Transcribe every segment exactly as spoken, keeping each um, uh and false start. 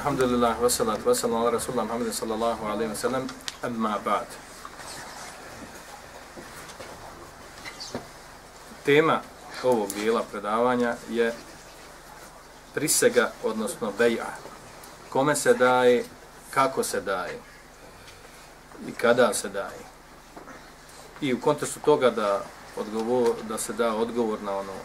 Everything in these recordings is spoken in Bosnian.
Alhamdulillah, wassalatu wassalamu ala rasulillah Muhammedin sallallahu alaihi wa sallam, amma ba'd. Tema ovog dijela predavanja je prisega, odnosno bej'a. Kome se daje, kako se daje i kada se daje. I u kontekstu toga da, odgovor, da se da odgovor na ono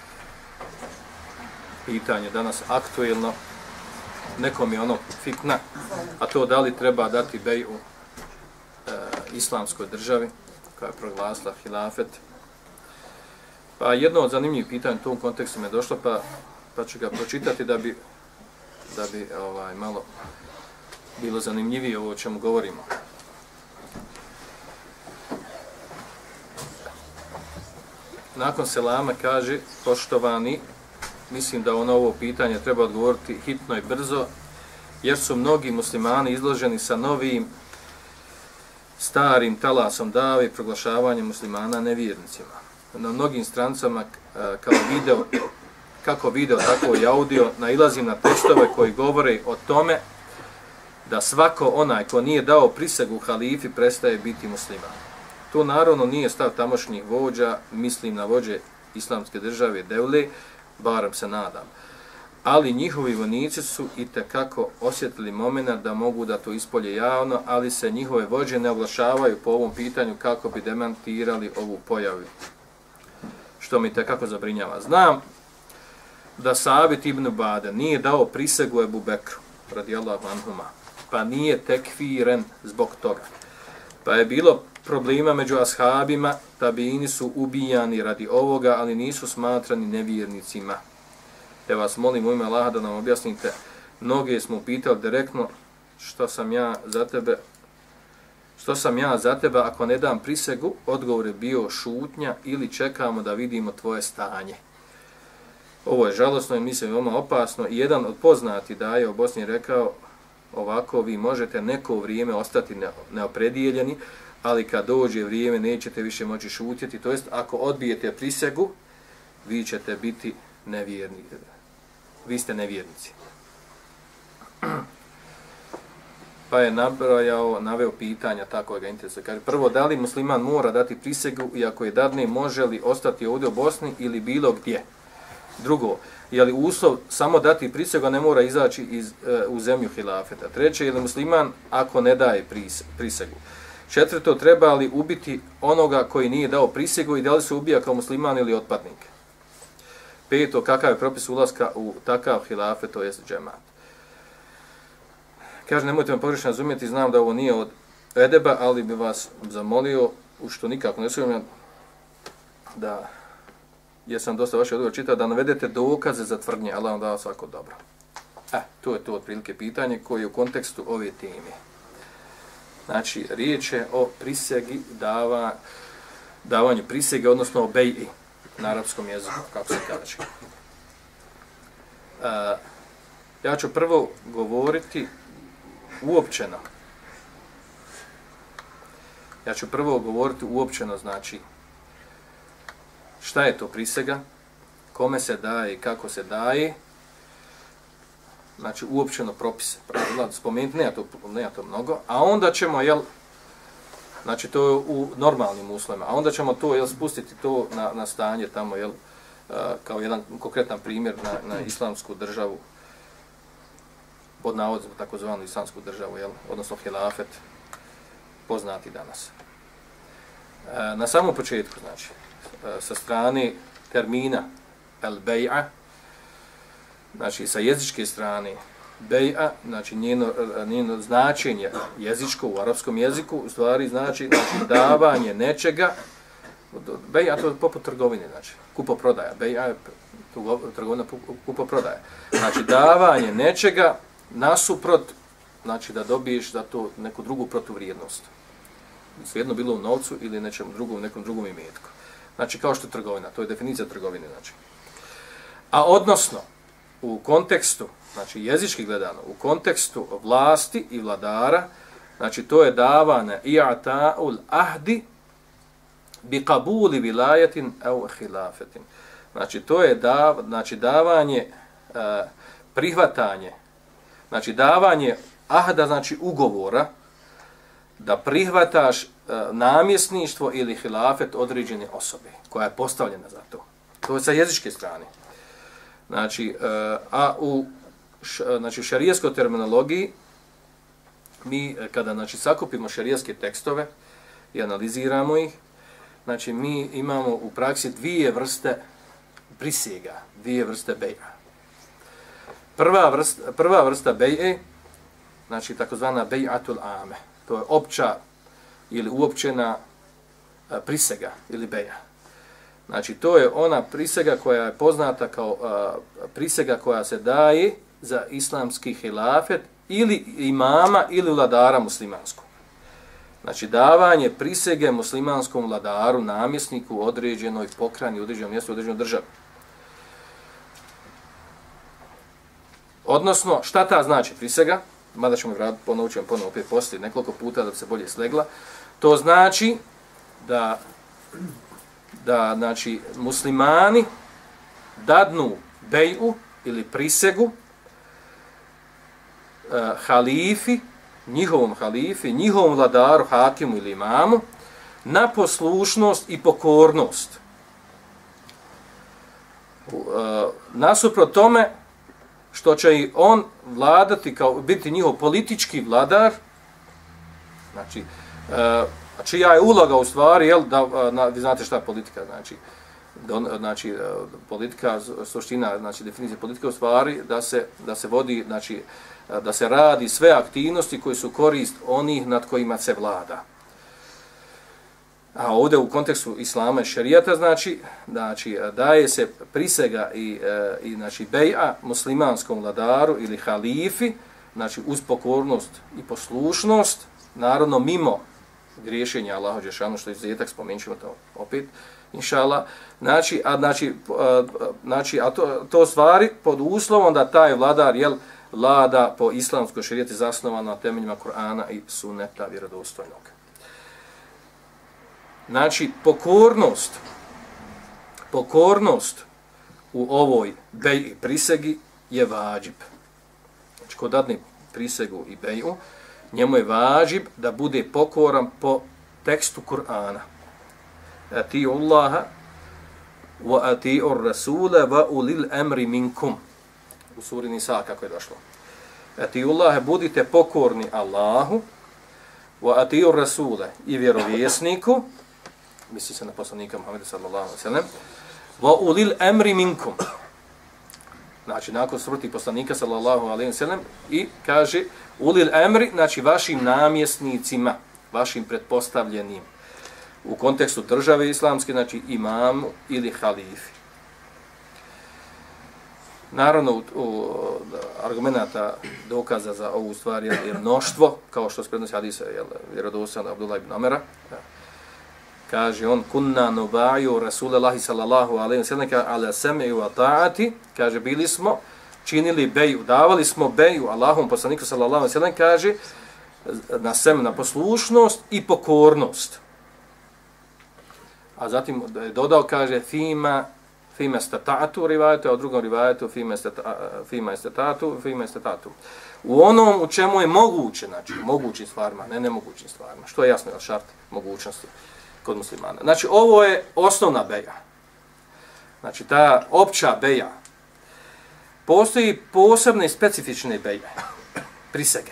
pitanje danas aktuelno, nekom je ono fitna, a to da li treba dati bej'u e, islamskoj državi koja je proglasila hilafet. Pa jedno od zanimljivih pitanja u tom kontekstu me došlo, pa, pa ću ga pročitati da bi, da bi ovaj, malo bilo zanimljivije ovo o čemu govorimo. Nakon selama kaže, poštovani, mislim da ono ovo pitanje treba odgovoriti hitno i brzo, jer su mnogi muslimani izloženi sa novim, starim talasom dave i proglašavanjem muslimana nevjernicima. Na mnogim strancama kao video, kako video, tako i audio, nailazim na tekstove koji govore o tome da svako onaj ko nije dao prisegu halifi prestaje biti musliman. To naravno nije stav tamošnjih vođa, mislim na vođe islamske države devle, barem se nadam. Ali njihovi vojnici su itekako osjetili momenat da mogu da to ispolje javno, ali se njihove vođe ne oglašavaju po ovom pitanju kako bi demantirali ovu pojavu, što mi itekako zabrinjava. Znam da Sabit ibn Ubade nije dao prisegu Ebu Bekru, radijallahu anhuma, pa nije tekfiren zbog toga. Pa je bilo problema među ashabima, tabini su ubijani radi ovoga, ali nisu smatrani nevjernicima. Te vas molim u ime Allaha da nam objasnite, mnoge smo pitali direktno što sam ja za tebe, što sam ja za tebe ako ne dam prisegu, odgovor je bio šutnja ili čekamo da vidimo tvoje stanje. Ovo je žalosno i mislim veoma opasno. I jedan od poznati daje u Bosni rekao ovako, vi možete neko vrijeme ostati neopredijeljeni, ali kad dođe vrijeme nećete više moći šutjeti, to jest ako odbijete prisegu, vi ćete biti nevjerni. Vi ste nevjernici. Pa je nabrojao, naveo pitanja, tako ga interesuje. Kaže, prvo, da li musliman mora dati prisegu i ako je dadne, može li ostati ovdje u Bosni ili bilo gdje? Drugo, je li uslov samo dati prisegu, a ne mora izaći iz, uh, u zemlju hilafeta? Treće, je li musliman ako ne daje prisegu? Četvrto, treba li ubiti onoga koji nije dao prisegu i da li se ubija kao musliman ili otpadnik? Peto, kakav je propis ulaska u takav hilafet, to jest džemat? Kaže, nemojte me pogrešno razumjeti, znam da ovo nije od edeba, ali bi vas zamolio, u što nikako ne sumnjam, da, jer sam dosta vaše odgovor čitao, da navedete dokaze za tvrdnje, Allah vam dao svako dobro. E, to je to otprilike pitanje koje je u kontekstu ove teme. Znači, riječ je o prisegi, dava, davanju prisege, odnosno o bej'i na arapskom jeziku, kako se kaže. E, ja ću prvo govoriti uopćeno. Ja ću prvo govoriti uopćeno, znači, šta je to prisega, kome se daje i kako se daje, znači uopćeno propise. Pravila, spomenuti, nema to, nema to mnogo, a onda ćemo, jel, znači to je u normalnim uslovima, a onda ćemo to, jel, spustiti to na, na stanje tamo, jel, kao jedan konkretan primjer na, na islamsku državu, pod navodom takozvanu islamsku državu, jel, odnosno hilafet, poznati danas. Na samom početku, znači, sa strane termina el bej'a, znači sa jezičke strane bej'a, znači njeno, njeno značenje jezičko u arapskom jeziku, u stvari znači, znači davanje nečega, bej'a to je poput trgovine, znači kupoprodaja, bej'a je trgovina kupoprodaja, znači davanje nečega nasuprot, znači da dobiješ za to neku drugu protuvrijednost. Svejedno bilo u novcu ili nečem drugom, nekom drugom imetku. Znači kao što je trgovina, to je definicija trgovine. Znači. A odnosno, u kontekstu, znači jezički gledano, u kontekstu vlasti i vladara, znači to je davane i'ta'ul ahdi bi qabuli vilajetin au hilafetin. Znači to je dav, znači davanje, uh, prihvatanje, Znači davanje ahda, znači ugovora, da prihvataš e, namjesništvo ili hilafet određene osobe koja je postavljena za to. To je sa jezičke strane. Znači, e, a u š, znači, šarijeskoj terminologiji mi kada znači, sakupimo šarijeske tekstove i analiziramo ih, znači mi imamo u praksi dvije vrste prisega, dvije vrste beja. Prva vrsta, prva vrsta beje, znači takozvana bejatul ame, to je opća ili uopćena prisega ili beja. Znači to je ona prisega koja je poznata kao a, prisega koja se daje za islamski hilafet ili imama ili vladara muslimanskog. Znači davanje prisege muslimanskom vladaru, namjesniku, određenoj pokrajini, određenom mjestu, određenoj državi. Odnosno, šta ta znači prisega? Mada ćemo vratiti, ponovit ćemo ponovo opet poslije nekoliko puta da se bolje slegla. To znači da, da znači, muslimani dadnu beju ili prisegu uh, halifi, njihovom halifi, njihovom vladaru, hakimu ili imamu, na poslušnost i pokornost. Uh, nasuprot tome, što će i on vladati, kao biti njihov politički vladar, znači, uh, čija je uloga u stvari, jel, da, na, vi znate šta je politika, znači, don, znači uh, politika, suština, znači, definicija politike u stvari, da se, da se vodi, znači, da se radi sve aktivnosti koje su korist onih nad kojima se vlada. A ovdje u kontekstu islama i šerijata, znači, znači daje se prisega i, i znači, beja muslimanskom vladaru ili halifi, znači uz pokornost i poslušnost, naravno mimo griješenja Allahu dželešanu, što je izuzetak, spomenut ćemo to opet, inšallah. Znači, a, znači, a, znači, a to, to stvari pod uslovom da taj vladar, jel, vlada po islamskoj šerijati zasnovana na temeljima Kur'ana i sunneta vjerodostojnog. Znači, pokornost, pokornost u ovoj beji prisegi je vađib. Znači, ko dadne prisegu i beju, njemu je vađib da bude pokoran po tekstu Kur'ana. Ati'u Allaha wa ati'u Rasula wa ulil amri minkum. U suri Nisa kako je došlo. Ati'u Allaha, budite pokorni Allahu, wa ati'u Rasula i vjerovjesniku, misli se na poslanika Muhammeda sallallahu alejhi ve sellem, wa ulil amri minkum. Znači, nakon smrti poslanika sallallahu alejhi ve sellem i kaže ulil amri, znači vašim namjesnicima, vašim pretpostavljenim u kontekstu države islamske, znači imamu ili halifi. Naravno, u, u, argumenta dokaza za ovu stvar je mnoštvo, kao što se prednosi hadisa vjerodostojnog Abdullah ibn Omera. Kaže on, kunna nubaju Rasulallahi sallallahu alejhi ve sellem ala sam'i wa ta'ati, kaže bili smo činili beju, davali smo beju Allahom poslaniku sallallahu alejhi ve sellem, kaže na sem, na poslušnost i pokornost. A zatim je dodao, kaže fima fima stata'tu rivajetu, a u drugom rivajetu fima stata'tu, fima stata'tu. U onom u čemu je moguće, znači mogućim stvarima, ne nemogućim stvarima, što je jasno, je šart mogućnosti kod muslimana. Znači, ovo je osnovna beja. Znači, ta opća beja. Postoji posebne i specifične beje, prisege.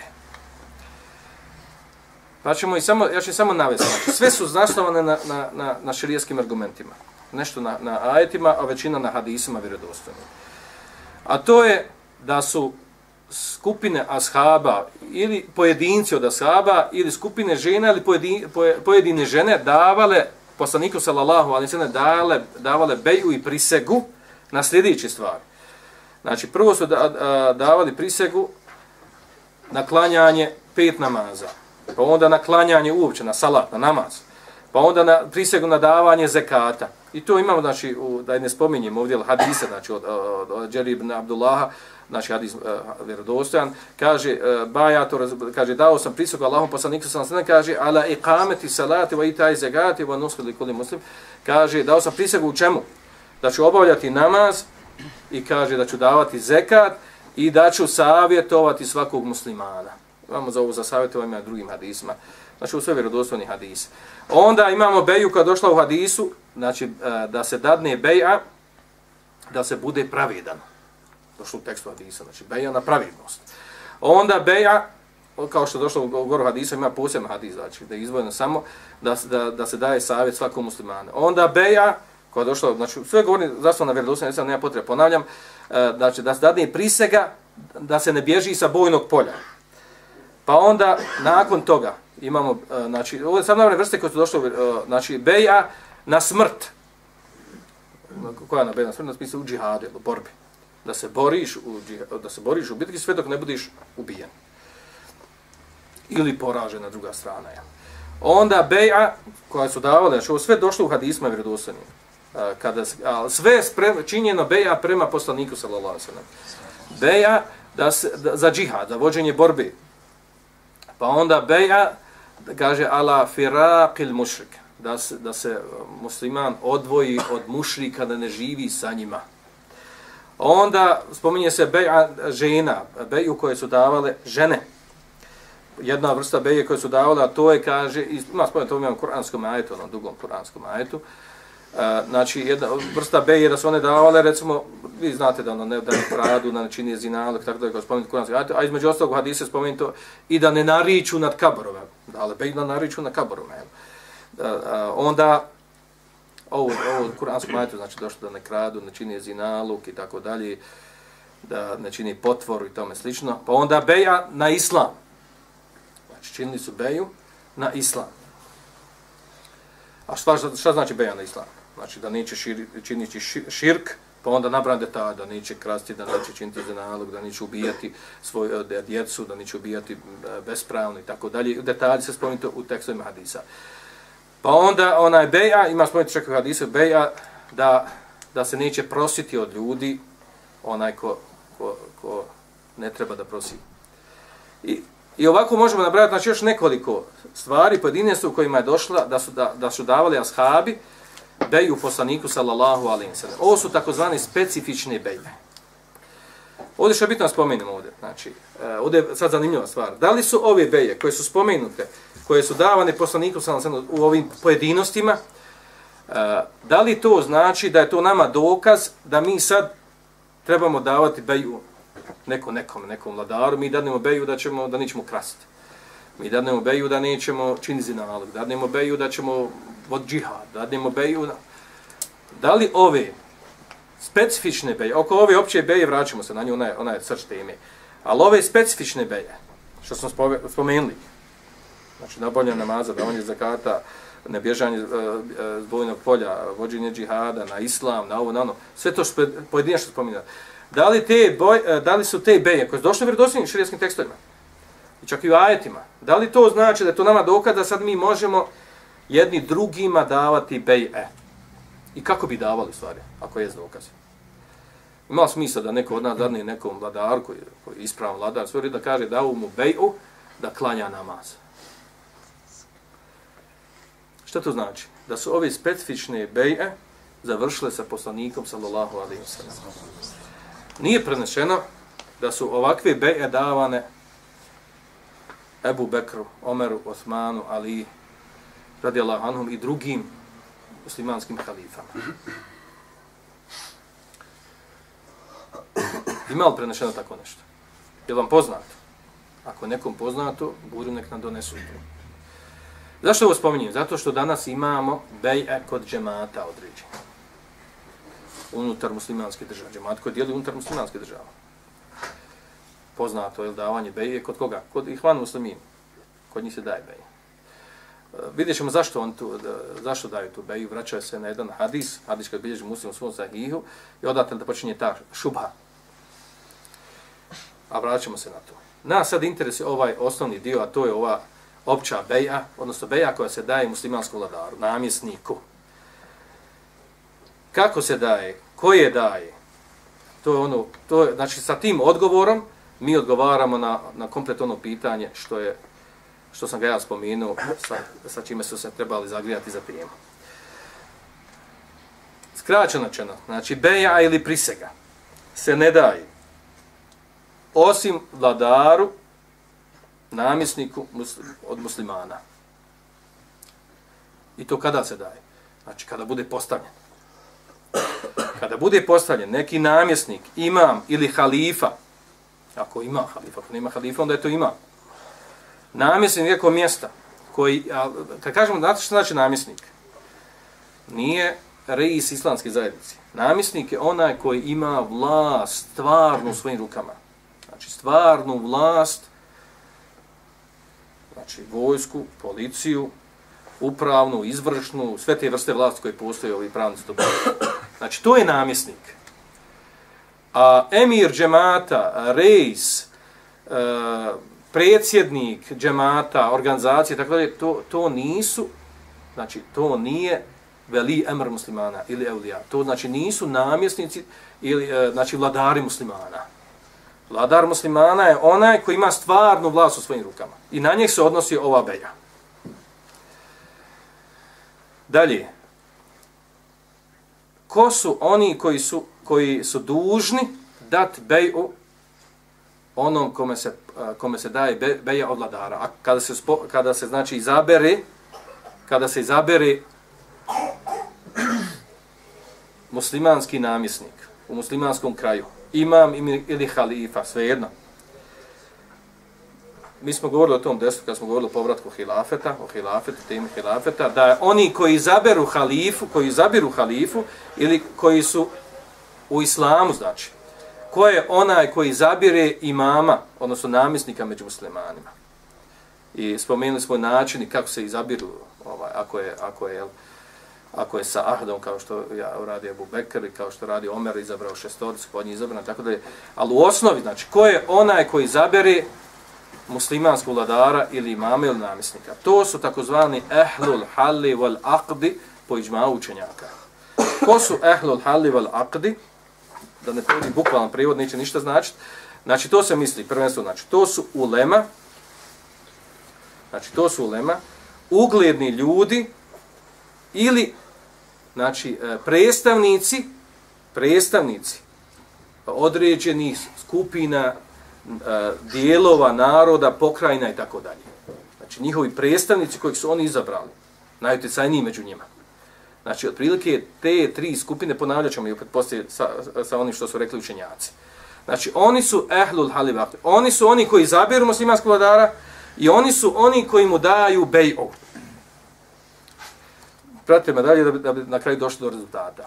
Pa ćemo i samo, ja ću samo navesti. Znači, sve su zasnovane na, na, na, na šerijskim argumentima. Nešto na, na ajetima, a većina na hadisima vjerodostojnim. A to je da su skupine ashaba ili pojedinci od ashaba ili skupine žena ili pojedine, pojedine žene davale poslaniku sallallahu alejhi ve sellem dale davale beju i prisegu na sljedeće stvari. Znači, prvo su da, da, davali prisegu na klanjanje pet namaza, pa onda na klanjanje uopće, na salat, na namaz, pa onda na prisegu na davanje zekata. I to imamo, znači, u, da ne spominjem ovdje hadise, znači, od, od, od Džerir ibn Abdullaha, znači, hadis uh, vjerodostojan, kaže, uh, bajato, kaže, dao sam prisegu Allahom poslaniku sallallahu alejhi ve sellem, kaže, ala iqameti salati wa itai zekati wa nusli li kulli muslim, kaže, dao sam prisegu u čemu? Da ću obavljati namaz i kaže da ću davati zekat i da ću savjetovati svakog muslimana. Imamo za ovo za savjetovanje na drugim hadisima. Znači u sve vjerodostojni hadis. Onda imamo beju koja je došla u hadisu, znači da se dadne beja, da se bude pravedan. Došlo u tekstu hadisa, znači beja na pravednost. Onda beja, kao što je došlo u goru hadisa, ima poseban hadis, znači da je izdvojeno samo da, da, da se daje savjet svakom muslimanu. Onda beja, koja je došla, znači sve govori zašto na vjerodostojni hadis, nema potrebe, ponavljam, znači da se dadne prisega, da se ne bježi sa bojnog polja. Pa onda, nakon toga, imamo, znači, ovo je sad navne vrste koje su došle, znači, beja na smrt. Koja na beja na smrt? Na smislu u džihadu, u borbi. Da se boriš u, da se boriš u bitki sve dok ne budiš ubijen. Ili poražena druga strana. Ja. Onda beja, koja su davale, znači, ovo sve došlo u hadisma vjerodostojnim. Kada sve je sprem, činjeno beja prema poslaniku, sallallahu alejhi ve sellem. Beja da se, da, za džihad, za vođenje borbe. Pa onda beja, kaže, ala firaqil mušrik, da se, da se musliman odvoji od mušrika, da ne živi sa njima. Onda spominje se beja žena, beju koje su davale žene. Jedna vrsta beje koje su davale, a to je, kaže, ima spominje, to imam u kuranskom ajetu, na dugom kuranskom ajetu, Uh, znači, jedna vrsta beje da su one davale, recimo, vi znate da ono ne, da ne kradu, da ne čini zinalog, tako da je kao spomenuti kuranski ajet, a između ostalog u hadisu spomeni to i da ne nariču nad kaborove, ali bej da nariču nad kaborove. Uh, uh, onda, ovo, ovo u kuranskom ajetu, znači, došlo da ne kradu, ne čini zinalog i tako dalje, da ne čini potvoru i tome slično. Pa onda beja na islam. Znači, činili su beju na islam. A šta, šta znači beja na islam? Znači da neće šir, činiti širk, pa onda nabran detalj, da neće krasti, da neće činiti zinalog, da neće ubijati svoju djecu, da neće ubijati bespravno i tako dalje. Detalji se spomenuti u tekstovima hadisa. Pa onda onaj beja, ima spomenuti čak u hadisu, beja da, da se neće prositi od ljudi onaj ko, ko, ko ne treba da prosi. I, I ovako možemo nabrati, znači, još nekoliko stvari, pojedinjenstva u kojima je došla da su, da, da su davali ashabi beju poslaniku sallallahu alejhi ve sellem. Ovo su takozvane specifične beje. Ovdje što je bitno spomenemo ovdje, znači, ovdje je sad zanimljiva stvar. Da li su ove beje koje su spomenute, koje su davane poslaniku sallallahu alejhi ve sellem u ovim pojedinostima, da li to znači da je to nama dokaz da mi sad trebamo davati beju neko nekom, nekom vladaru, mi dadnemo beju da ćemo, da nećemo krasti. Mi dadnemo beju da nećemo činiti zinalog, dadnemo beju da ćemo od džihad, dadnemo beju da... Da li ove specifične beje, oko ove opće beje vraćamo se na nju, ona je, ona je srž teme, ali ove specifične beje, što smo spomenuli, znači nabavljanje namaza, davanje zakata, nebježanje uh, z bojnog polja, vođenje džihada, na islam, na ovo, na ono, sve to što pojedinačno spominjati. Da li, te boj, da li su te beje koje su došle u vjerodostojnim šerijskim tekstovima i čak i u ajetima, da li to znači da je to nama dokaz da sad mi možemo jedni drugima davati beje? I kako bi davali stvari, ako je dokaz? Ima smisla da neko od nas dadne nekom vladaru koji, koji je ispravan vladar, sve da kaže da mu beju da klanja namaz. Šta to znači? Da su ove specifične beje završile sa poslanikom sallallahu alejhi ve sellem. Nije prenešeno da su ovakve beje davane Ebu Bekru, Omeru, Osmanu, Ali, radijallahu anhum i drugim muslimanskim halifama. Ima li prenešeno tako nešto? Je vam poznato? Ako nekom poznato, budu nek nam donesu to. Zašto ovo spominjem? Zato što danas imamo beje kod džemata određenja. Unutar muslimanske države. Džemat koji dijeli unutar muslimanske države. Poznato je davanje beje kod koga? Kod ihvan muslimin. Kod njih se daje beje. Vidjet ćemo zašto, on tu, zašto daju tu beju. Vraćaju se na jedan hadis, hadis koji bilježi muslim u svom sahihu i odatle da počinje ta šubha. A vraćamo se na to. Nas sad interesuje ovaj osnovni dio, a to je ova opća beja, odnosno beja koja se daje muslimanskom vladaru, namjesniku. Kako se daje? Ko je daje? To je ono, to je, znači sa tim odgovorom mi odgovaramo na, na komplet ono pitanje što je, što sam ga ja spomenuo, sa, sa čime su se trebali zagrijati za temu. Skraćeno rečeno, znači beja ili prisega se ne daje osim vladaru, namjesniku od muslimana. I to kada se daje? Znači, kada bude postavljen. Kada bude postavljen neki namjesnik, imam ili halifa, ako ima halifa, ako nema halifa, onda je to imam. Namjesnik nekog mjesta, koji, a, kad kažemo, znate što znači namjesnik? Nije reis islamske zajednice. Namjesnik je onaj koji ima vlast stvarnu u svojim rukama. Znači, stvarnu vlast, znači, vojsku, policiju, upravnu, izvršnu, sve te vrste vlasti koje postoje ovi pravnici. Znači, to je namjesnik. A emir džemata, reis, e, predsjednik džemata, organizacije, tako dalje, to, to nisu, znači, to nije veli emr muslimana ili evlija. To znači nisu namjesnici ili e, znači vladari muslimana. Vladar muslimana je onaj koji ima stvarnu vlast u svojim rukama. I na njih se odnosi ova beja. Dalje. Ko su oni koji su, koji su dužni dati beju onom kome se, kome se daje beja od vladara? A kada se, kada se znači izabere, kada se izabere muslimanski namjesnik u muslimanskom kraju, imam ili halifa, svejedno. Mi smo govorili o tom desu, kad smo govorili o povratku hilafeta, o hilafetu, temi hilafeta, da oni koji izaberu halifu, koji izaberu halifu, ili koji su u islamu, znači, ko je onaj koji izabire imama, odnosno namjesnika među muslimanima. I spomenuli smo načini kako se izabiru, ovaj, ako je, ako je, ako je sa ahdom, kao što ja radi Abu Bekr, kao što radi Omer, izabrao šestoricu, pod njih izabrano, tako da je. Ali u osnovi, znači, ko je onaj koji izabere muslimanskog vladara ili imama ili namjesnika? To su takozvani ehlul halli wal aqdi po iđma'u učenjaka. Ko su ehlul halli wal aqdi? Da ne prevodim bukvalan prijevod, neće ništa značiti. Znači, to se misli, prvenstveno, znači, to su ulema, znači, to su ulema, ugledni ljudi ili, znači, predstavnici, predstavnici određenih skupina, dijelova, naroda, pokrajina i tako dalje. Znači, njihovi predstavnici kojih su oni izabrali, najutjecajniji među njima. Znači, otprilike te tri skupine, ponavljat ćemo i opet poslije sa, sa onim što su rekli učenjaci. Znači, oni su ehlul halli wal aqd. Oni su oni koji izaberu muslimanskog vladara i oni su oni koji mu daju bej'u. Pratite me dalje da bi, da bi na kraju došli do rezultata.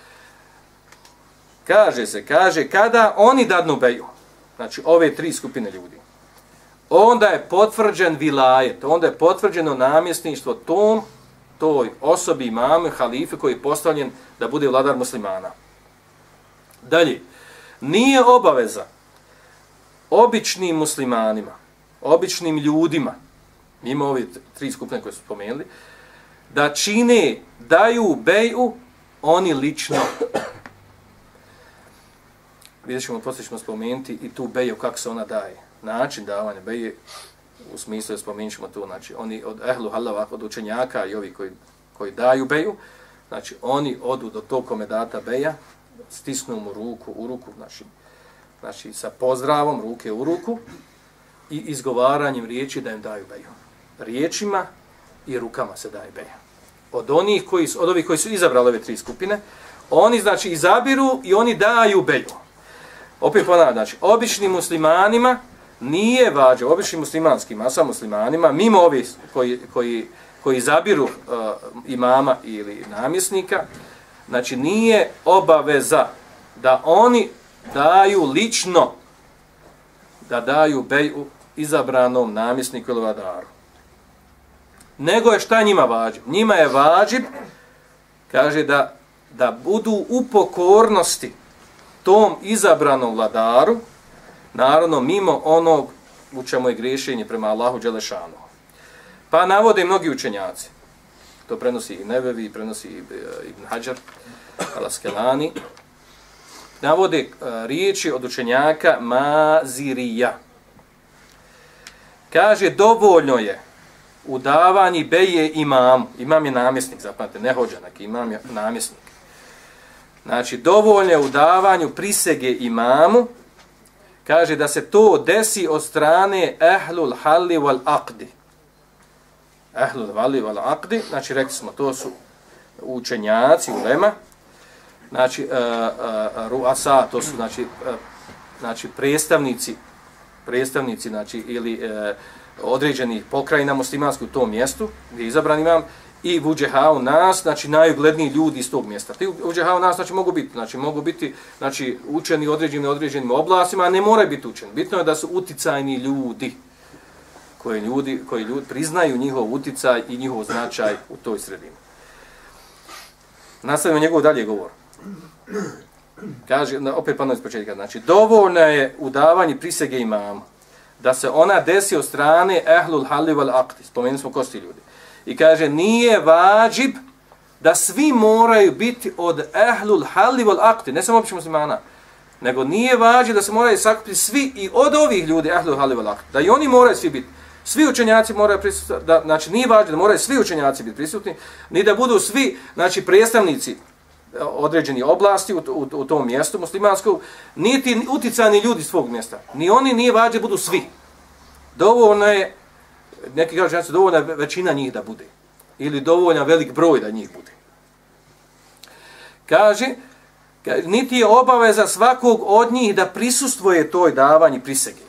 Kaže se, kaže, kada oni dadnu bej'u, znači ove tri skupine ljudi, onda je potvrđen vilajet, onda je potvrđeno namjesništvo tom, toj osobi imame, halife koji je postavljen da bude vladar muslimana. Dalje, nije obaveza običnim muslimanima, običnim ljudima, mimo ove tri skupine koje su spomenuli, da čine, daju beju oni lično. Vidjet ćemo, poslije ćemo spomenuti i tu beju, kako se ona daje. Način davanja beje, u smislu da spomenut ćemo tu, znači oni od ehlu halava, od učenjaka i ovi koji, koji daju beju, znači oni odu do tog kome data beja, stisnu mu ruku u ruku, znači, znači sa pozdravom ruke u ruku i izgovaranjem riječi da im daju beju. Riječima i rukama se daje beja. Od onih koji su, od ovih koji su izabrali ove tri skupine, oni znači izabiru i oni daju beju. Opet ponavljam, znači, običnim muslimanima nije vađa, običnim muslimanskim, a sa muslimanima, mimo ovih koji, koji, koji izabiru uh, imama ili namjesnika, znači nije obaveza da oni daju lično, da daju beju izabranom namjesniku ili vladaru. Nego je šta njima vađib? Njima je vađib, kaže, da, da budu u pokornosti tom izabranom vladaru, naravno mimo onog u čemu je griješenje prema Allahu Đelešanu. Pa navode mnogi učenjaci, to prenosi i Nevevi, prenosi i Ibn Hajar, Al-Askelani, navode riječi od učenjaka Mazirija. Kaže, dovoljno je u davanji beje imamu, imam je namjesnik, zapamte, ne hođanak, imam je namjesnik. Znači, dovoljno je u davanju prisege imamu kaže da se to desi od strane ehlul halli wal aqdi. Ehlul halli wal aqdi, znači rekli smo, to su učenjaci, ulema, znači uh, uh, ruasa, to su znači, uh, znači predstavnici, predstavnici znači, ili uh, određenih pokrajina muslimanskih u tom mjestu, gdje je izabran imam, i vuđeha u nas, znači najugledniji ljudi iz tog mjesta. Ti vuđeha u nas znači mogu biti, znači mogu biti znači učeni određenim određenim oblastima, a ne moraju biti učeni. Bitno je da su uticajni ljudi koji ljudi koji ljudi priznaju njihov uticaj i njihov značaj u toj sredini. Nastavimo njegov dalje govor. Kaže opet pa iz početka, znači dovoljno je u davanju prisege imamu da se ona desi od strane ehlul halli wal aqdi. Spomenuli smo ko su ti ljudi. I kaže, nije vađib da svi moraju biti od ehlul halli wal aqdi, ne samo obični muslimana, nego nije vađib da se moraju sakupiti svi i od ovih ljudi ehlul halli wal aqdi, da i oni moraju svi biti. Svi učenjaci moraju prisutni, da, znači nije vađib da moraju svi učenjaci biti prisutni, ni da budu svi znači, predstavnici određeni oblasti u, u, u tom mjestu muslimanskog, niti uticani ljudi svog mjesta. Ni oni nije vađib da budu svi. Dovoljno je, neki kažu znači dovoljna većina njih da bude. Ili dovoljna velik broj da njih bude. Kaže, niti je obaveza svakog od njih da prisustvuje toj davanji prisege.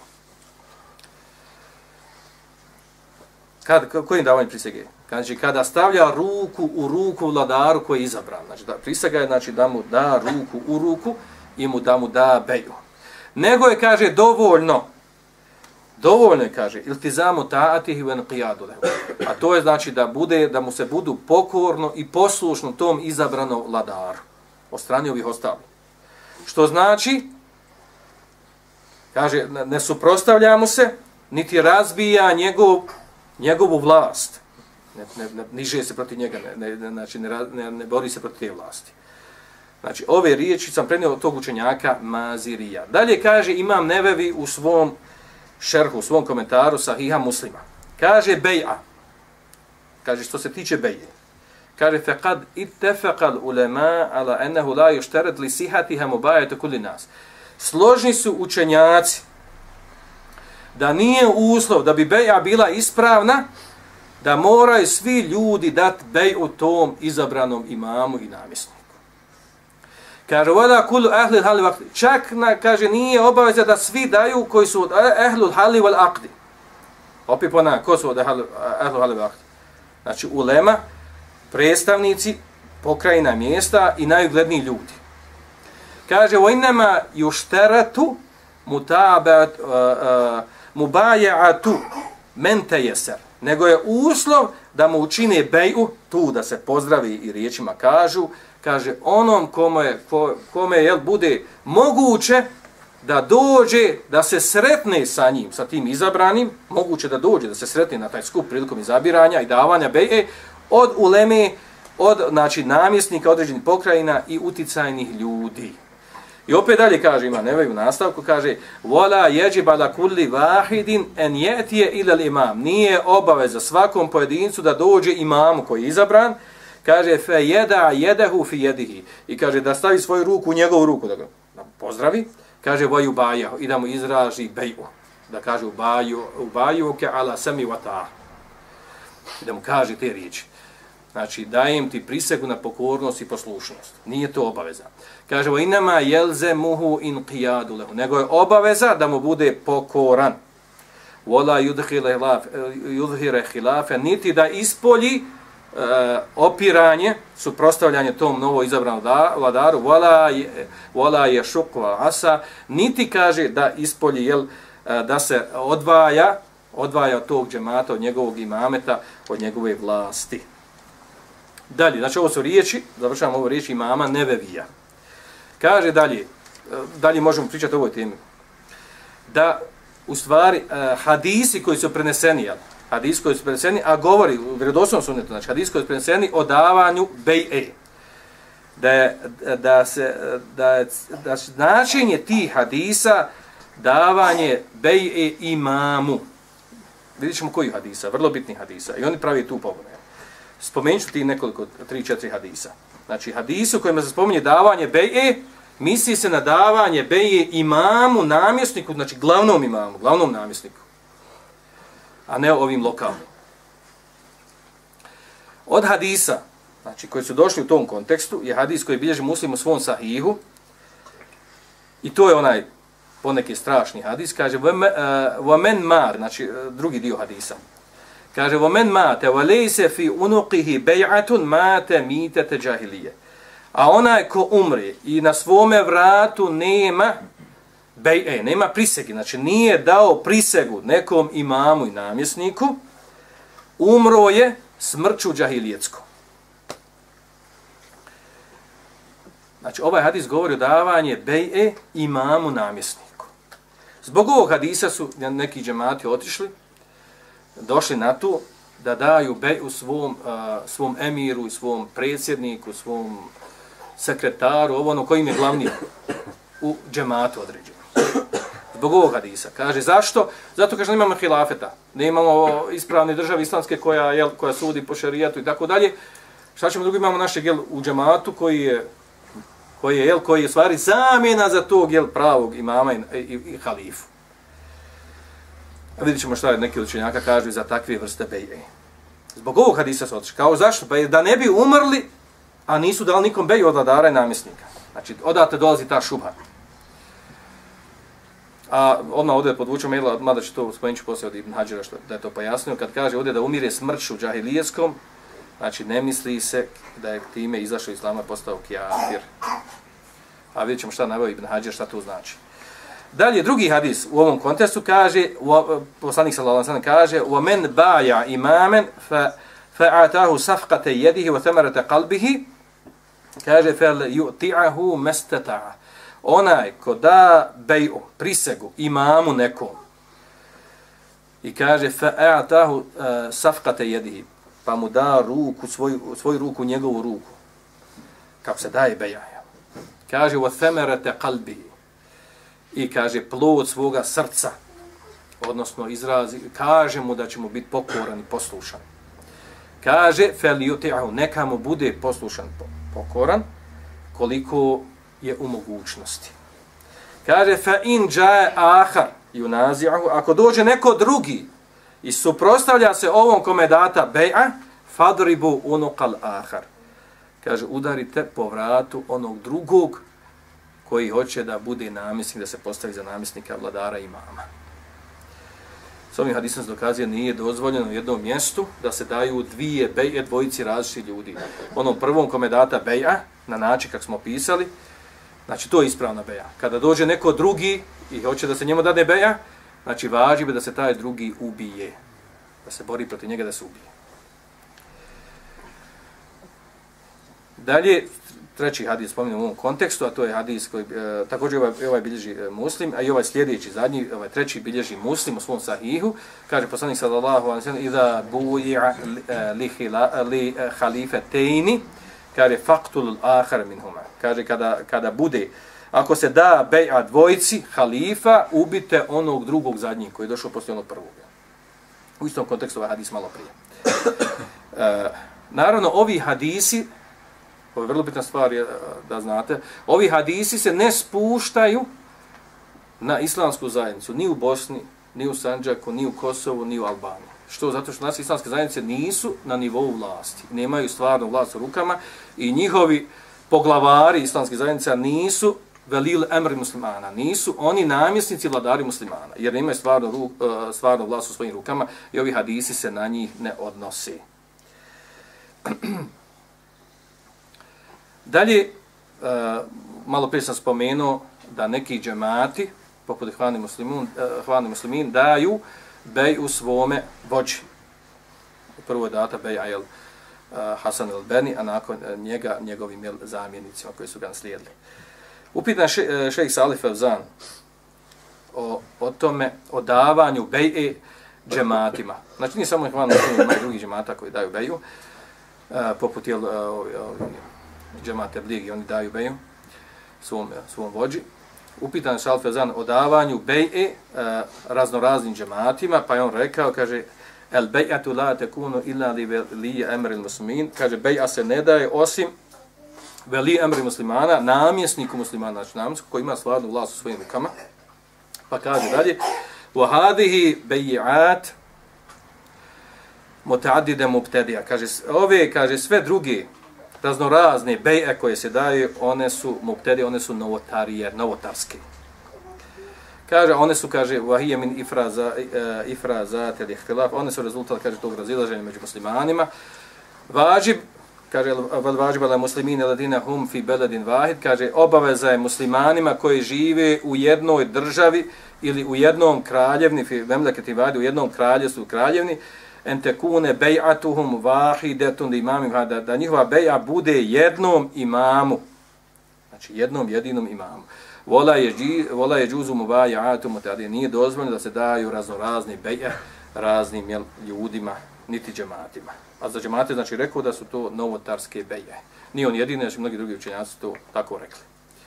Kad, kojim davanju prisege? Kaže, kada stavlja ruku u ruku vladaru koji je izabran. Znači, da, prisega je znači, da mu da ruku u ruku i mu da mu da beju. Nego je, kaže, dovoljno Dovoljno je, kaže, iltizamu ta'atihi wa inqiyadu lahu. A to je znači da bude da mu se budu pokorno i poslušno tom izabranom vladaru od strane ovih ostalih. Što znači, kaže, ne suprotstavljamo se, niti razbija njegov, njegovu vlast. Ne, ne, ne niže se protiv njega, ne, ne, znači ne, ne, ne bori se protiv te vlasti. Znači, ove riječi sam prenio od tog učenjaka Mazirija. Dalje kaže Imam Nevevi u svom šerhu, u svom komentaru Sahiha Muslima. Kaže bej'a. Kaže što se tiče bej'e. Kaže faqad ittafaqal ulama ala annahu la yushtarat li sihatiha mubayatu kulli nas. Složni su učenjaci da nije uslov da bi bej'a bila ispravna da moraju svi ljudi dati bej'u tom izabranom imamu i namjesniku. Kaže, vada kulu ehlul halli wal aqdi. Čak, na, kaže, nije obaveza da svi daju koji su od ehlul halli wal aqdi. Opet ponavljam, ko su od ehlul halli wal aqdi? Znači, ulema, predstavnici, pokrajina mjesta i najugledniji ljudi. Kaže, wa innama yushtaratu mutabat uh, uh, mubay'atu men tayassar. Nego je uslov da mu učine bej'u, tu da se pozdravi i riječima kažu, kaže onom kome, kome jel, bude moguće da dođe, da se sretne sa njim, sa tim izabranim, moguće da dođe, da se sretne na taj skup prilikom izabiranja i davanja beje od uleme, od znači, namjesnika određenih pokrajina i uticajnih ljudi. I opet dalje kaže, ima Nevevi u nastavku, kaže Vola jeđib ala kulli vahidin en jetije ilal imam. Nije obaveza svakom pojedincu da dođe imamu koji je izabran, kaže fe jeda jedehu fi jedihi. I kaže da stavi svoju ruku u njegovu ruku, da ga pozdravi. Kaže vaju bajahu i da mu izraži beju. Da kaže ubaju, ubaju ke ala sami wata. I da mu kaže te riječi. Znači dajem ti prisegu na pokornost i poslušnost. Nije to obaveza. Kaže va inama yelzemuhu inqiyadu lahu. Nego je obaveza da mu bude pokoran. Wala yudhhira khilafa, niti da ispolji uh, opiranje, suprotstavljanje tom novo izabranom vladaru, wala wala yashqa asa, niti kaže da ispolji jel, uh, da se odvaja, odvaja od tog džemata, od njegovog imameta, od njegove vlasti. Dalje, znači ovo su riječi, završavamo ovo riječi imama Nevevija. Kaže dalje, dalje možemo pričati o ovoj temi, da u stvari hadisi koji su preneseni, hadisi koji su preneseni, a govori u vjerodostojnom sunnetu, znači hadisi koji su preneseni o davanju bej'e, da je, da se, da je, da značenje tih hadisa davanje bej'e imamu. Vidjet ćemo koji hadisa, vrlo bitni hadisa, i oni pravi tu pobune. Spomenut ću ti nekoliko, tri, četiri hadisa. Znači, hadisu kojima se spominje davanje bej'e, misli se na davanje beje imamu, namjesniku, znači glavnom imamu, glavnom namjesniku, a ne ovim lokalnim. Od hadisa, znači koji su došli u tom kontekstu, je hadis koji bilježi Muslim u svom sahihu, i to je onaj poneki strašni hadis, kaže وَمَنْ مَارْ, znači drugi dio hadisa, kaže وَمَنْ مَاتَ وَلَيْسَ فِي unuqihi bej'atun mate mitete džahilije. A onaj ko umre i na svome vratu nema bej'e, nema prisegi, znači nije dao prisegu nekom imamu i namjesniku, umro je smrću džahilijetskom. Znači, ovaj hadis govori o davanje bej'e imamu namjesniku. Zbog ovog hadisa su neki džemati otišli, došli na to da daju bej'u svom, uh, svom emiru, svom predsjedniku, svom sekretaru, ovo ono kojim je glavni u džematu određeno. Zbog ovog hadisa. Kaže, zašto? Zato kaže, nemamo hilafeta, nemamo ispravne države islamske koja, jel, koja sudi po šerijatu i tako dalje. Šta ćemo drugo? Imamo našeg jel, u džematu koji je koji je, jel, koji je stvari zamjena za tog jel, pravog imama i, i, i halifu. A vidjet ćemo šta je neki od učenjaka kažu za takve vrste bej'e. Zbog ovog hadisa su otišli. Kao zašto? Pa da ne bi umrli, a nisu dali nikom bej'u od vladara i namjesnika. Znači, odate dolazi ta šubha. A odmah ovdje podvučemo, mada će to spomenuti poslije od Ibn Hadžira, što da je to pojasnio, kad kaže ovdje da umire smrću džahilijeskom, znači ne misli se da je time izašao islama i postao kjafir. A vidjet ćemo šta naveo Ibn Hadžir, šta to znači. Dalje, drugi hadis u ovom kontekstu kaže, poslanik sallallahu alejhi ve sellem kaže: "Wa man ba'a imaman fa fa'atahu safqata yadihi wa thamarata qalbihi", kaže fel yu'ti'ahu mastata'a. Onaj ko da bej'u, prisegu imamu nekom i kaže fa'atahu uh, safqata yadihi, pa mu da ruku, svoju, svoju ruku, njegovu ruku, kako se daje beja. Kaže wa thamarata qalbihi, i kaže plod svoga srca, odnosno izrazi, kaže mu da će mu biti pokoran i poslušan. Kaže fel yuti'ahu, neka mu bude poslušan, pokoran, koliko je u mogućnosti. Kaže fa in ja'a akhar yunazi'uhu, ako dođe neko drugi i suprotstavlja se ovom kome data bej'a, fadribu unuqal akhar. Kaže udarite po vratu onog drugog koji hoće da bude namjesnik, da se postavi za namjesnika vladara imama. S ovim hadisom se dokazuje nije dozvoljeno u jednom mjestu da se daju dvije bej'e dvojici različitih ljudi. Onom prvom kome data bej'a, na način kako smo pisali, znači to je ispravna beja. Kada dođe neko drugi i hoće da se njemu dade beja, znači važi bi da se taj drugi ubije. Da se bori protiv njega da se ubije. Dalje, treći hadis spominjem u ovom kontekstu, a to je hadis koji e, također ovaj, ovaj bilježi e, Muslim, a i ovaj sljedeći, zadnji, ovaj treći bilježi Muslim u svom sahihu. Kaže poslanik sallallahu alejhi ve sellem: "Iza bu'i'a li, li halifataini", kaže faqtul akhar minhuma. Kaže kada kada bude, ako se da bej'a dvojici halifa, ubite onog drugog zadnjeg koji je došao poslije onog prvog. U istom kontekstu ovaj hadis malo prije. E, naravno ovi hadisi, ovo je vrlo bitna stvar da znate, ovi hadisi se ne spuštaju na islamsku zajednicu, ni u Bosni, ni u Sandžaku, ni u Kosovu, ni u Albaniji. Što? Zato što naše islamske zajednice nisu na nivou vlasti, nemaju stvarnu vlast u rukama i njihovi poglavari islamskih zajednica nisu velil emri muslimana, nisu oni namjesnici vladari muslimana, jer nemaju stvarnu, stvarnu vlast u svojim rukama i ovi hadisi se na njih ne odnose. Dalje, malo prije sam spomenuo da neki džemati, poput Hvani muslimin, Hvani muslimin daju bej u svome vođi. Prvo je data bej Ajel Hasan el-Beni, a nakon njega njegovim zamjenicima koji su ga naslijedili. Upitan še, šejh Salih Fevzan o, o tome, o davanju bej'e džematima. Znači nije samo Hvani muslimin, ima i drugih džemata koji daju beju, poput jel, džemate Bligi, oni daju beju svom, svom vođi. Upitan Salih Fevzan o davanju bej'e raznoraznim džematima, pa je on rekao, kaže, el bej'atu la tekunu illa li velije emril muslimin, kaže, bej'a se ne daje osim veli emri muslimana, namjesniku muslimana, znači namjesniku koji ima stvarnu vlast u svojim rukama. Pa kaže dalje, وَهَذِهِ بَيِّعَاتِ مُتَعَدِّدَ مُبْتَدِيَا. Kaže, ove, kaže, sve druge raznorazne bej'e koje se daju, one su mubtedije, one su novotarije, novotarske. Kaže, one su, kaže, وَهِيَ مِنْ إِفْرَازَاتِ الْإِخْتِلَافِ. One su rezultat, kaže, tog razilaženja među muslimanima. Vađib, kaže, vađib ala muslimine ladina hum fi beledin vahid, kaže, obaveza je muslimanima koji žive u jednoj državi ili u jednom kraljevni, fi memleketi vadi, u jednom kraljevstvu kraljevni, entekune bej'atuhum vahidetun li imamim, da, da njihova bej'a bude jednom imamu. Znači, jednom jedinom imamu. Vola je, vola je džuzu mu baja'atu mutadije. Nije dozvoljeno da se daju raznorazni bej'a raznim jel, ljudima, niti džematima. A za džemate, znači, rekao da su to novotarske bej'e. Nije on jedini, znači mnogi drugi učenjaci to tako rekli.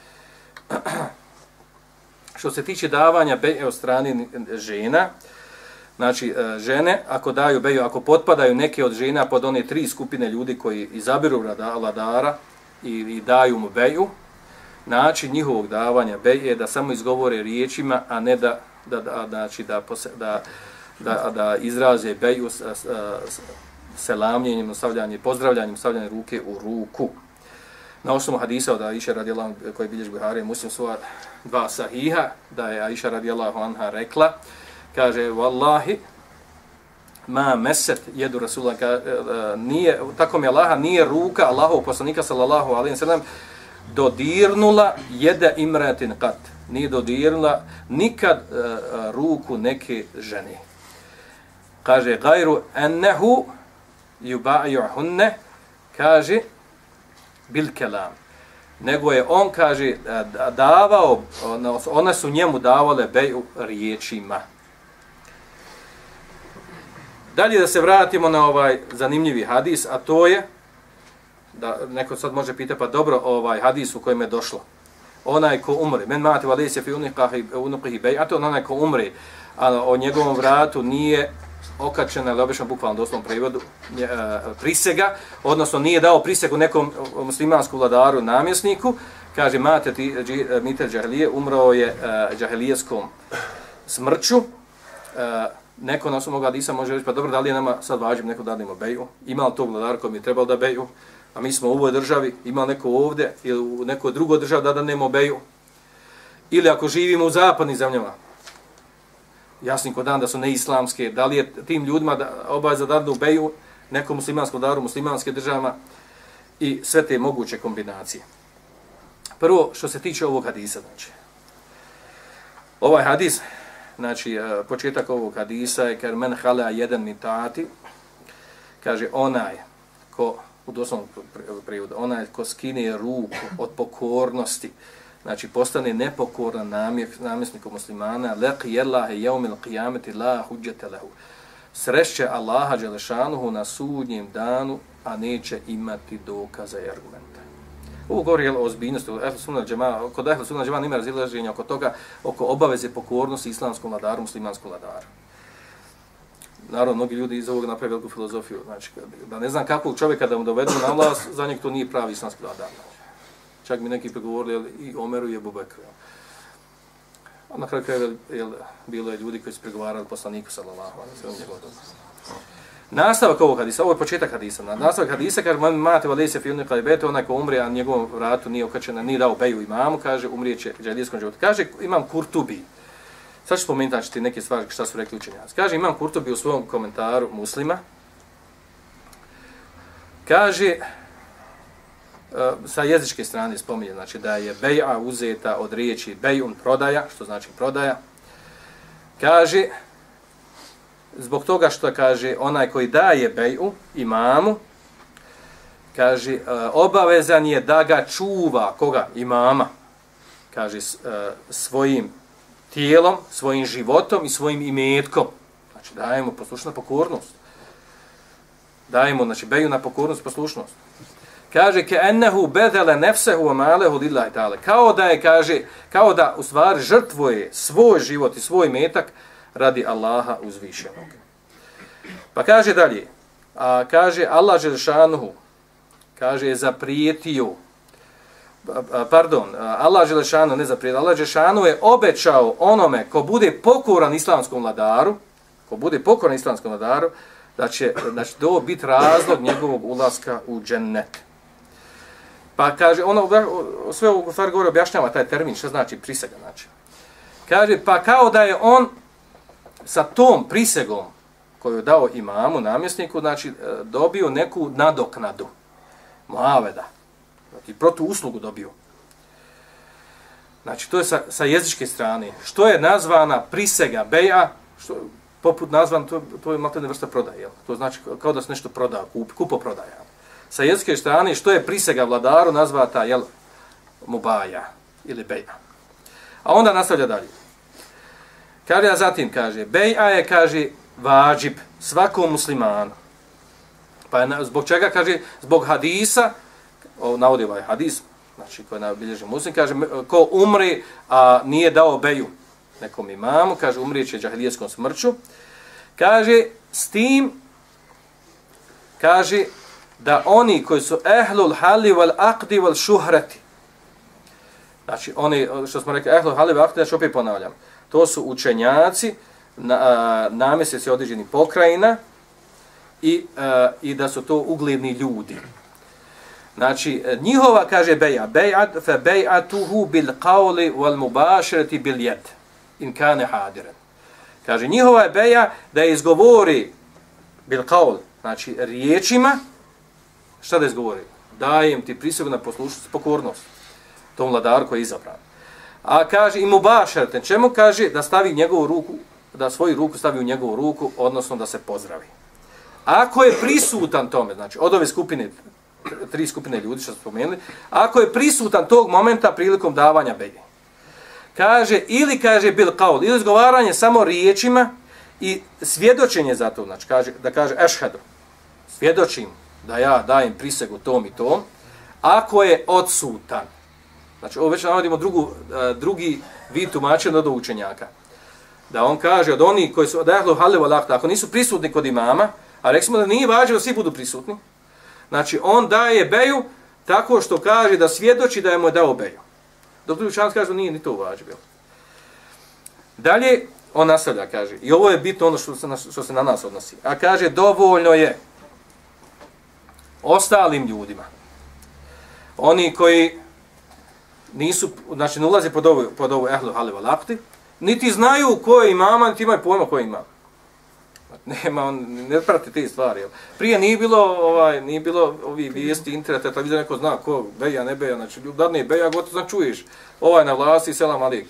Što se tiče davanja bej'e od strani žena, znači, žene, ako daju beju, ako potpadaju neke od žena pod one tri skupine ljudi koji izabiru vladara i, i daju mu beju, način njihovog davanja beje je da samo izgovore riječima, a ne da, da, da, znači, da, da, da, da izraze beju s, s, s selamljenjem, stavljanjem, pozdravljanjem, stavljanjem ruke u ruku. Na osnovu hadisa od Aisha radijallahu anha, koji bilježi Buhari, Muslim svoja dva sahiha, da je Aisha radijallahu anha rekla, kaže, wallahi, ma meset jedu Rasula, ka, nije, tako mi Allaha, nije ruka Allahov poslanika, sallallahu alaihi wa sallam, dodirnula jede imratin kat. Nije dodirnula nikad uh, ruku neke žene. Kaže, gajru ennehu yuba'juhunne, kaže, bil kelam. Nego je on, kaže, davao, one su njemu davale beju riječima. Dalje da se vratimo na ovaj zanimljivi hadis, a to je, da neko sad može pitati, pa dobro, ovaj hadis u kojem je došlo. Onaj ko umre, men mati valese fi unuqihi bej'atu, onaj ko umre, a o njegovom vratu nije okačena, ali obično bukvalno doslovnom prevodu, prisega, odnosno nije dao prisegu nekom muslimanskom vladaru, namjesniku, kaže, mate ti mitel džahilije, umrao je džahilijeskom smrću. Neko na osnovu hadisa može reći, pa dobro, da li je nama sad važim neko da dadimo beju? Ima li tog vladara koji mi je trebalo da beju? A mi smo u ovoj državi, ima neko ovdje ili u nekoj drugoj državi da dadnemo beju? Ili ako živimo u zapadnim zemljama, jasni ko dan da su neislamske, da li je tim ljudima da obaveza da dadnu beju nekom muslimanskom vladaru, muslimanske državama i sve te moguće kombinacije. Prvo, što se tiče ovog hadisa, znači, ovaj hadis, znači, početak ovog hadisa je, kaže, men halea jedan mitati, kaže, onaj ko, u doslovnom prijevodu, onaj ko skine ruku od pokornosti, znači, postane nepokoran namjesnikom muslimana, laqi jellahe jeumil qiyameti la huđete lehu. Sreće Allaha dželešanuhu na sudnjem danu, a neće imati dokaza i argumenta. Ovo govori o ozbiljnosti, kod Ehlu Sunna džema nima razilaženja oko toga, oko obaveze pokornosti islamskom vladaru, muslimanskom vladaru. Naravno, mnogi ljudi iz ovog napravi veliku filozofiju, znači, da ne znam kakvog čovjeka da mu dovedu na vlast, za njeg to nije pravi islamski vladar. Čak mi neki pregovorili i Omeru i Ebu Bekru. A na kraju kraju bilo je ljudi koji su pregovarali poslaniku, sallallahu alejhi ve sellem. Nastavak ovog hadisa, ovo je početak hadisa. Nastavak hadisa, kaže, man mate valese fi unuqihi bej'atu, onaj ko umre, a njegovom vratu nije okačena, nije dao beju imamu, kaže, umrijeće džahilijeskom životu. Kaže, imam Kurtubi. Sad ću spomenuti, znači, neke stvari šta su rekli učenjaci. Kaže, imam Kurtubi u svom komentaru Muslima. Kaže, sa jezičke strane spominje, znači, da je bej'a uzeta od riječi bej'un, prodaja, što znači prodaja. Kaže, zbog toga što, kaže, onaj koji daje bej'u imamu, kaže, obavezan je da ga čuva, koga? Imama, kaže, svojim tijelom, svojim životom i svojim imetkom. Znači, dajemo poslušnost, pokornost. Dajemo, znači, bej'u na pokornost, poslušnost. Kaže, ke ennehu bedele nefsehu wa malehu lillahi ta'ala. Kao da je, kaže, kao da u stvari žrtvuje svoj život i svoj metak radi Allaha uzvišenog. Pa kaže dalje, a kaže Allah dželšanuhu, kaže, je zaprijetio pardon, Allah Đelešanu, ne zaprijetio, Allah Đelešanu je obećao onome ko bude pokoran islamskom vladaru, ko bude pokoran islamskom vladaru, da će, da će to biti razlog njegovog ulaska u džennet. Pa kaže, ono, sve u stvari govori, objašnjava taj termin, što znači prisega, znači. Kaže, pa kao da je on sa tom prisegom koju je dao imamu, namjesniku, znači, dobio neku nadoknadu, muaveda, znači, protu uslugu dobio. Znači, to je sa, sa jezičke strane. Što je nazvana prisega, beja, što, poput nazvan, to, to je maltene vrsta prodaje, jel? To znači kao da se nešto proda, kup, kupo prodaja. Sa jezičke strane, što je prisega vladaru nazvata, jel, mubaja ili beja. A onda nastavlja dalje. Kaže, a zatim kaže, beja je, kaže, vađib svakom muslimanu. Pa je, zbog čega, kaže, zbog hadisa, navodi ovaj hadis, znači koji je nabilježio muslim, kaže, ko umri, a nije dao beju nekom imamu, kaže, umrijeće džahilijeskom smrću, kaže, s tim, kaže, da oni koji su ehlul hali wal aqdi wal šuhrati, znači, oni, što smo rekli, ehlul hali wal aqdi, znači opet ponavljam, to su učenjaci, na, namjesnici određenih pokrajina i, a, i da su to ugledni ljudi. Znači, njihova, kaže, beja, bejat, fe bejatuhu bil qawli wal mubasharati bil yad, in kane hadiran. Kaže, njihova je beja da izgovori bil qawl, znači riječima, šta da izgovori? Dajem ti prisegu na poslušnost, pokornost tom vladaru koji je izabran. A kaže, i mubasharatan, čemu kaže da stavi njegovu ruku, da svoju ruku stavi u njegovu ruku, odnosno da se pozdravi. Ako je prisutan tome, znači od ove skupine, tri skupine ljudi što smo spomenuli, ako je prisutan tog momenta prilikom davanja beje, kaže, ili kaže bil qaul, ili izgovaranje samo riječima i svjedočenje za to, znači kaže, da kaže ešhedu, svjedočim da ja dajem prisegu tom i tom, ako je odsutan. Znači, ovo već navodimo drugu, drugi vid tumačenja od učenjaka. Da on kaže od onih koji su od ehlu hali wal aqd, ako nisu prisutni kod imama, a rekli da nije važno da svi budu prisutni, znači on daje beju tako što kaže da svjedoči da je mu dao beju. Dok drugi učenjaci kaže da nije ni to važno. Dalje on nastavlja, kaže, i ovo je bitno ono što se, na, što se na nas odnosi, a kaže dovoljno je ostalim ljudima, oni koji nisu, znači ne ulaze pod ovu, pod ovu ehlu hali wal aqd, niti znaju ko je imama, niti imaju pojma ko je imam. Nema, on ne prati te stvari. Jel? Prije nije bilo, ovaj, nije bilo ovi vijesti, interneta, televizija, neko zna ko, beja, ne beja, znači dadne beja, gotovo znam čuješ, ovaj na vlasti, selam alik.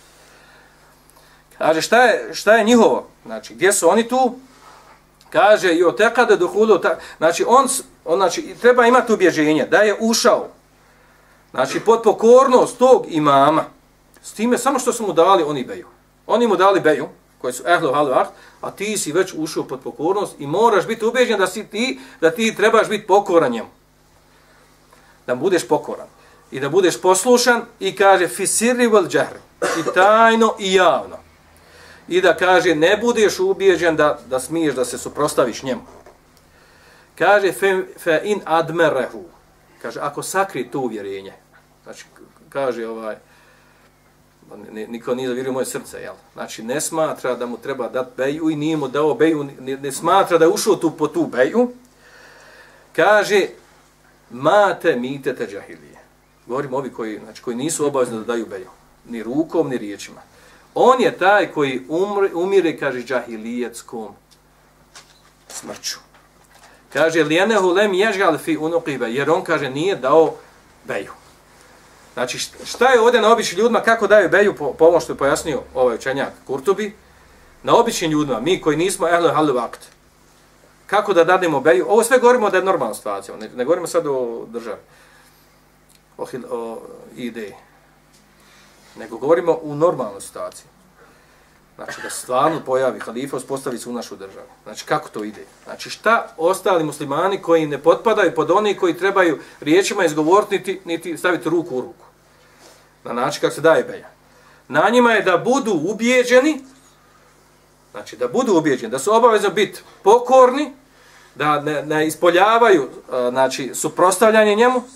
Kaže, šta je, šta je njihovo? Znači, gdje su oni tu? Kaže, jo tekade duhulu, ta, znači, on, on znači, treba imati ubježenje da je ušao, znači, pod pokornost tog imama, s time samo što su mu dali oni beju. Oni mu dali beju, koji su ehlu halu aqd, a ti si već ušao pod pokornost i moraš biti ubeđen da si ti, da ti trebaš biti pokoran njemu. Da budeš pokoran i da budeš poslušan i kaže fi sirri wal jahr, i tajno i javno. I da kaže ne budeš ubeđen da da smiješ da se suprotstaviš njemu. Kaže fe, fe in admerehu. Kaže ako sakri to uvjerenje. Znači kaže ovaj niko nije zavjerio moje srce, jel? Znači, ne smatra da mu treba dati beju i nije mu dao beju, ne, ne smatra da je ušao tu po tu beju. Kaže, mate mite te džahilije. Govorimo ovi koji, znači, koji nisu obavezni da daju beju. Ni rukom, ni riječima. On je taj koji umre, umire, kaže, džahilijetskom smrću. Kaže, lijenehu lem ježgal fi unuqibe, jer on, kaže, nije dao beju. Znači, šta je ovdje na običnim ljudima, kako daju beju, po, po ovom što je pojasnio ovaj učenjak Kurtubi, na običnim ljudima, mi koji nismo ehlu halu aqd, kako da dademo beju, ovo sve govorimo da je normalna situacija, ne, ne govorimo sad o državi, o, o ideji, nego govorimo u normalnoj situaciji. Znači, da stvarno pojavi halifa, uspostavi se u našu državu. Znači, kako to ide? Znači, šta ostali muslimani koji ne potpadaju pod oni koji trebaju riječima izgovoriti, niti, niti staviti ruku u ruku. Na način kako se daje beja. Na njima je da budu ubijeđeni, znači, da budu ubijeđeni, da su obavezno biti pokorni, da ne, ne ispoljavaju, znači, suprotstavljanje njemu,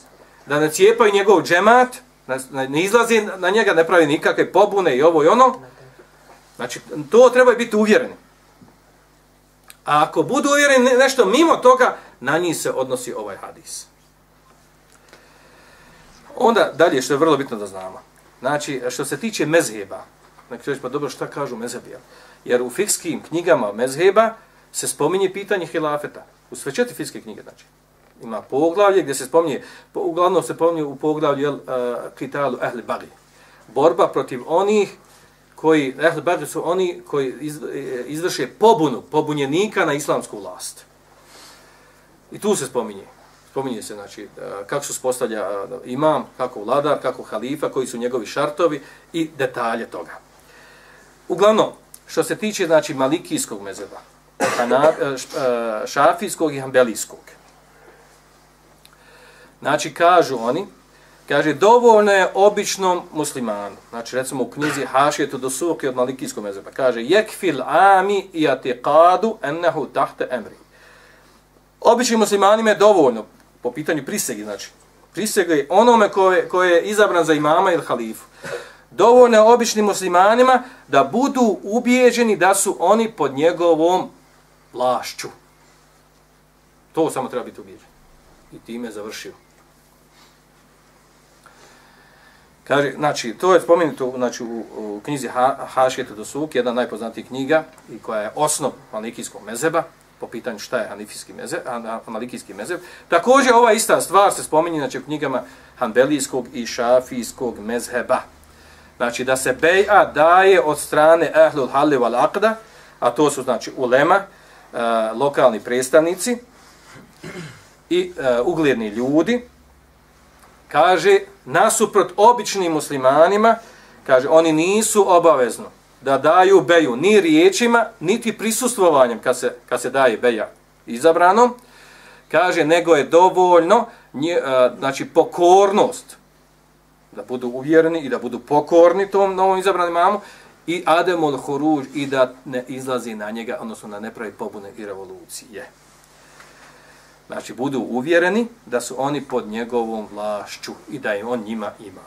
da ne cijepaju njegov džemat, ne izlazi na njega, ne pravi nikakve pobune i ovo i ono. Znači, to trebaju biti uvjereni. A ako budu uvjereni nešto mimo toga, na njih se odnosi ovaj hadis. Onda dalje, što je vrlo bitno da znamo. Znači, što se tiče mezheba, neki reći, pa dobro, šta kažu mezhebi? Jer u fikskim knjigama mezheba se spominje pitanje hilafeta. U sve četiri fikske knjige, znači. Ima poglavlje gdje se spominje, uglavnom se spominje u poglavlju uh, Kitalu Ehli Bagi. Borba protiv onih koji, Ehli Bagi su oni koji iz, izvrše pobunu, pobunjenika na islamsku vlast. I tu se spominje. Spominje se, znači, kako se postavlja imam, kako vladar, kako halifa, koji su njegovi šartovi i detalje toga. Uglavnom, što se tiče, znači, malikijskog mezheba, šafijskog i hambelijskog. Znači, kažu oni, kaže, dovoljno je običnom muslimanu, znači, recimo u knjizi Hašijetu do Suki od malikijskog mezheba, kaže, jekfil ami i atiqadu ennehu tahte emri. Običnim muslimanima je dovoljno, po pitanju prisegi, znači, prisege onome koje, koje je izabran za imama ili halifu. Dovoljno je običnim muslimanima da budu ubijeđeni da su oni pod njegovom vlašću. To samo treba biti ubijeđen. I time je završio. Kaže, znači, to je spomenuto znači, u, u knjizi ha, Hašijetu do Suki, jedna najpoznatijih knjiga i koja je osnov malikijskog mezheba, po pitanju šta je hanifijski mezheb, malikijski mezheb. Također ova ista stvar se spominje znači, u knjigama hanbelijskog i šafijskog mezheba. Znači da se bej'a daje od strane ehlul halli wal aqda, a to su znači ulema, uh, lokalni predstavnici i uh, ugledni ljudi, kaže, nasuprot običnim muslimanima, kaže, oni nisu obavezno da daju beju ni riječima, niti prisustvovanjem kad se, kad se daje beja izabranom, kaže, nego je dovoljno, nje, uh, znači, pokornost, da budu uvjereni i da budu pokorni tom novom izabranom imamu, i ademul huruđ, i da ne izlazi na njega, odnosno da ne pravi pobune i revolucije. Znači, budu uvjereni da su oni pod njegovom vlašću i da je on njima ima.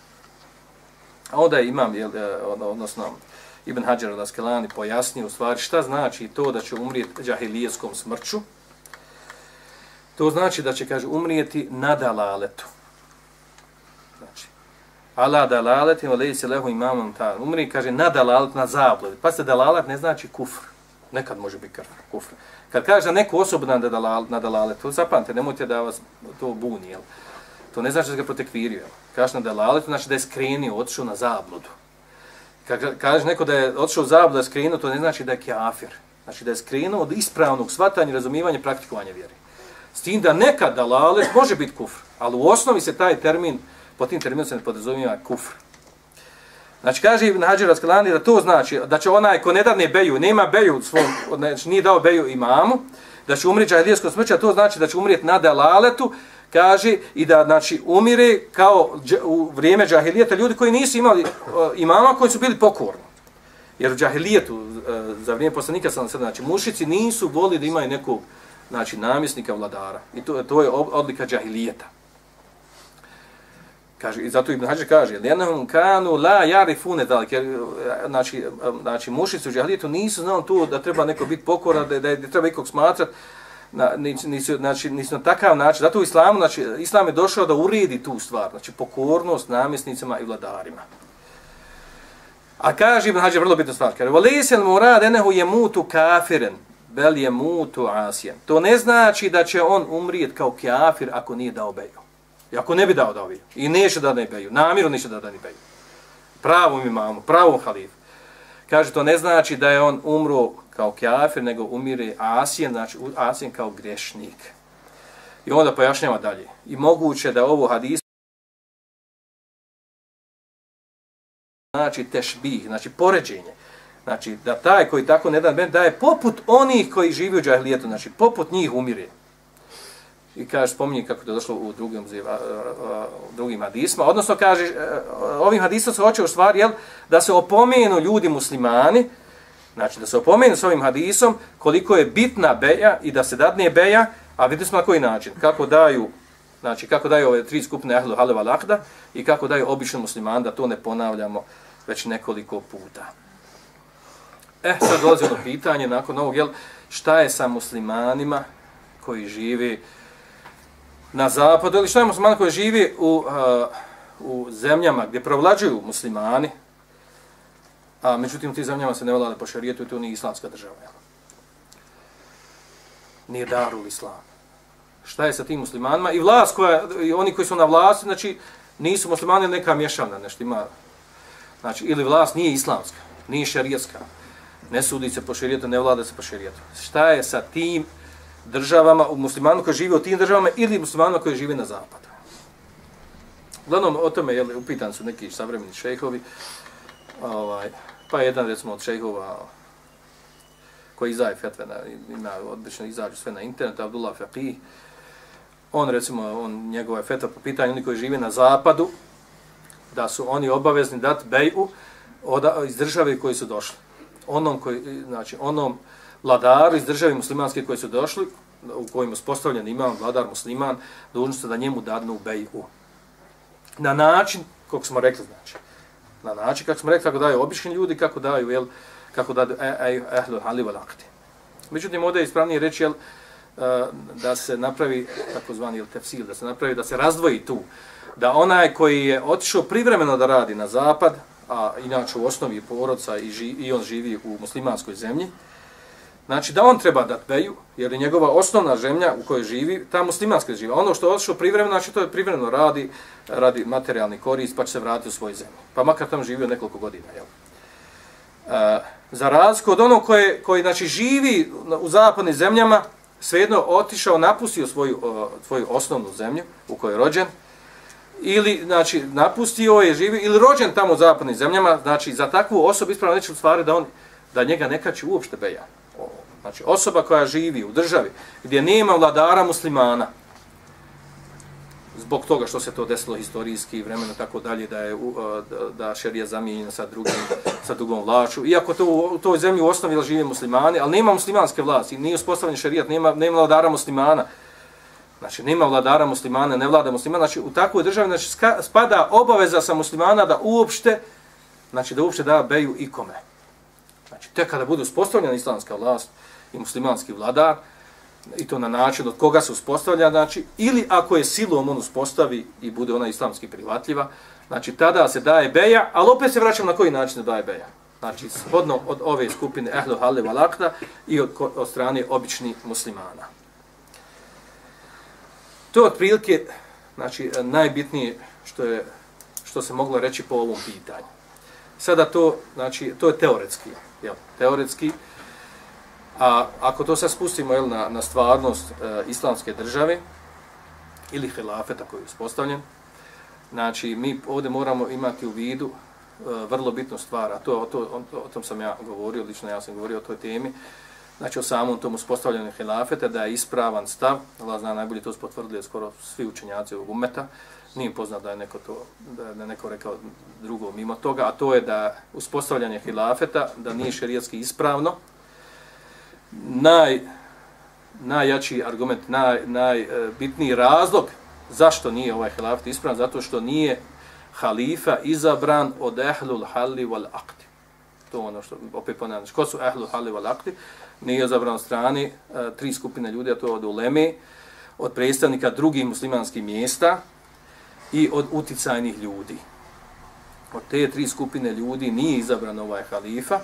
A onda je imam, odnosno Ibn Hadžar al-Askelani pojasnio u stvari šta znači to da će umrijeti džahilijeskom smrću. To znači da će, kaže, umrijeti na dalaletu. Znači, ala dalaletim alejse lehu imamom ta. Umri, kaže, na dalalet, na zablud. Pa se dalalet ne znači kufr. Nekad može biti kufr. Kad kaže za neku osobu na dalalet, na dalalet, to zapamte, nemojte da vas to buni, jel? To ne znači da se ga protekvirio. Kaže na dalalet, znači da je skrenio, otišao na zabludu. Kad kaže neko da je otišao u zabludu, da je skrenuo, to ne znači da je kafir. Znači da je skrenuo od ispravnog shvatanja, razumijevanja, praktikovanja vjere. S tim da nekad dalalet može biti kufr, ali u osnovi se taj termin, po tim terminom se ne podrazumijeva kufr. Znači kaže Ibn Hadžar al-Askelani da to znači da će onaj ko ne dadne beju, nema beju svom, znači nije dao beju imamu, da će umrijeti džahilijeskom smrću, a to znači da će umrijeti na dalaletu, kaže, i da znači umire kao u vrijeme džahilijeta ljudi koji nisu imali uh, imama, koji su bili pokorni. Jer u džahilijetu uh, za vrijeme poslanika sallallahu alejhi ve sellem, znači mušici nisu volili da imaju nekog znači namjesnika vladara. I to, to je odlika džahilijeta. Kaže, i zato Ibn Hadžar kaže, lenahum kanu la yarifune zalik, znači, znači mušici u džahilijetu nisu znali to da treba neko biti pokoran, da, da treba ikog smatrati, na, nisu, znači, nisu na takav način. Zato u islamu, znači, islam je došao da uredi tu stvar, znači pokornost namjesnicima i vladarima. A kaže Ibn Hadžar vrlo bitna stvar, kaže, وَلَيْسَ الْمُرَادَ أَنَّهُ يَمُوتُ كَافِرًا بَلْ يَمُوتُ عَاسِيًا. To ne znači da će on umrijeti kao kafir ako nije dao beju. I ako ne bi dao dao beju, i neće da ne beju, namjeru neće da da ne beju. Pravom imamu, pravom halifu. Kaže, to ne znači da je on umro kao kafir, nego umire asijen, znači asijen kao grešnik. I onda pojašnjava dalje. I moguće da ovo hadis znači tešbih, znači poređenje. Znači da taj koji tako ne da ben daje poput onih koji živi u džahilijetu, znači poput njih umire. I kaže, spominje kako to došlo u drugim, u drugim hadisma. Odnosno, kaže, ovim hadisom se hoće u stvari, jel, da se opomenu ljudi muslimani, znači da se opomenu s ovim hadisom koliko je bitna beja i da se dadne beja, a vidimo smo na koji način. Kako daju Znači, kako daju ove tri skupine ehlu hale val akda i kako daju obični muslimani, da to ne ponavljamo već nekoliko puta. E, sad dolazi ono pitanje, nakon ovog, jel, šta je sa muslimanima koji živi na zapadu, ili šta je muslimani koji živi u, uh, u zemljama gdje provlađuju muslimani, a međutim u tim zemljama se ne vlada po šerijetu i to nije islamska država. Jel? Nije darul islam. Šta je sa tim muslimanima? I vlast koja, i oni koji su na vlasti, znači nisu muslimani, neka mješana, nešto ima. Znači, ili vlast nije islamska, nije šerijetska. Ne sudi se po šerijetu, ne vlada se po šerijetu. Šta je sa tim državama, u muslimanima koji žive u tim državama ili muslimanima koji žive na zapadu? Uglavnom, o tome, jel, upitan su neki savremeni šejhovi, ovaj, pa jedan, recimo, od šejhova koji izaje fetve, na, ima obično izađu sve na internetu, Abdullah Faqih, on, recimo, on, njegova fetva po pitanju oni koji žive na zapadu, da su oni obavezni dati beju iz države koji su došli. Onom, koji, znači, onom vladaru iz države muslimanske koji su došli, u kojim uspostavljen imam, vladar musliman, dužni su da njemu dadnu beju. Na način, kako smo rekli, znači, na način, kako smo rekli, kako daju obični ljudi, kako daju, jel, kako daju ehlul hali val akdi. Međutim, ovdje je ispravnije reći, jel, da se napravi, takozvani tefsil, da se napravi, da se razdvoji tu, da onaj koji je otišao privremeno da radi na zapad, a inače u osnovi porodca i, ži, i on živi u muslimanskoj zemlji, znači da on treba dati beju, jer je njegova osnovna zemlja u kojoj živi, ta muslimanska živa. Ono što je otišao privremeno, znači to je privremeno radi, radi materijalni korist, pa će se vratiti u svoju zemlju. Pa makar tam živio nekoliko godina. Jel? E, za razliku od onog koji, koji znači, živi u zapadnim zemljama, svejedno otišao, napustio svoju, o, svoju osnovnu zemlju u kojoj je rođen, ili, znači, napustio je, živi, ili rođen tamo u zapadnim zemljama, znači, za takvu osobu ispravno neće u stvari da, on, da njega ne kači uopšte beja. Znači, osoba koja živi u državi gdje nema vladara muslimana, zbog toga što se to desilo historijski vremeno tako dalje, da je da šerija zamijenjena sa drugim, sa drugom vlašću, iako to u toj zemlji u osnovi žive muslimani, ali nema muslimanske vlasti, nije uspostavljen šerijat, nema, nema vladara muslimana. Znači, nema vladara muslimana, ne vlada muslimana, znači u takvoj državi znači, spada obaveza sa muslimana da uopšte, znači da uopšte da beju ikome. Znači, tek kada bude uspostavljena islamska vlast i muslimanski vladar, i to na način od koga se uspostavlja, znači, ili ako je silom on uspostavi i bude ona islamski prihvatljiva, znači, tada se daje beja, ali opet se vraćamo na koji način se daje beja. Znači, shodno od ove skupine ehlu hale val akda i od, od strane običnih muslimana. To je otprilike, znači, najbitnije što, je, što se moglo reći po ovom pitanju. Sada to, znači, to je teoretski, jel, teoretski, a ako to sad spustimo, jel, na, na stvarnost e, islamske države ili hilafeta koji je uspostavljen, znači, mi ovdje moramo imati u vidu e, vrlo bitnu stvar, a to, to, o, o tom sam ja govorio, lično ja sam govorio o toj temi, znači o samom tom uspostavljanju hilafeta, da je ispravan stav, Allah zna najbolje, to su potvrdili skoro svi učenjaci ovog ummeta, nije poznat da je neko to, da je neko rekao drugo mimo toga, a to je da uspostavljanje hilafeta, da nije šerijatski ispravno, naj, najjači argument, naj, najbitniji razlog zašto nije ovaj hilafet ispravan, zato što nije halifa izabran od ehlul halli wal aqdi. To ono što opet ponavljam. Ko su ehlul halli wal aqdi? Nije izabran od strane tri skupine ljudi, a to je od uleme, od predstavnika drugih muslimanskih mjesta i od uticajnih ljudi. Od te tri skupine ljudi nije izabran ovaj halifa.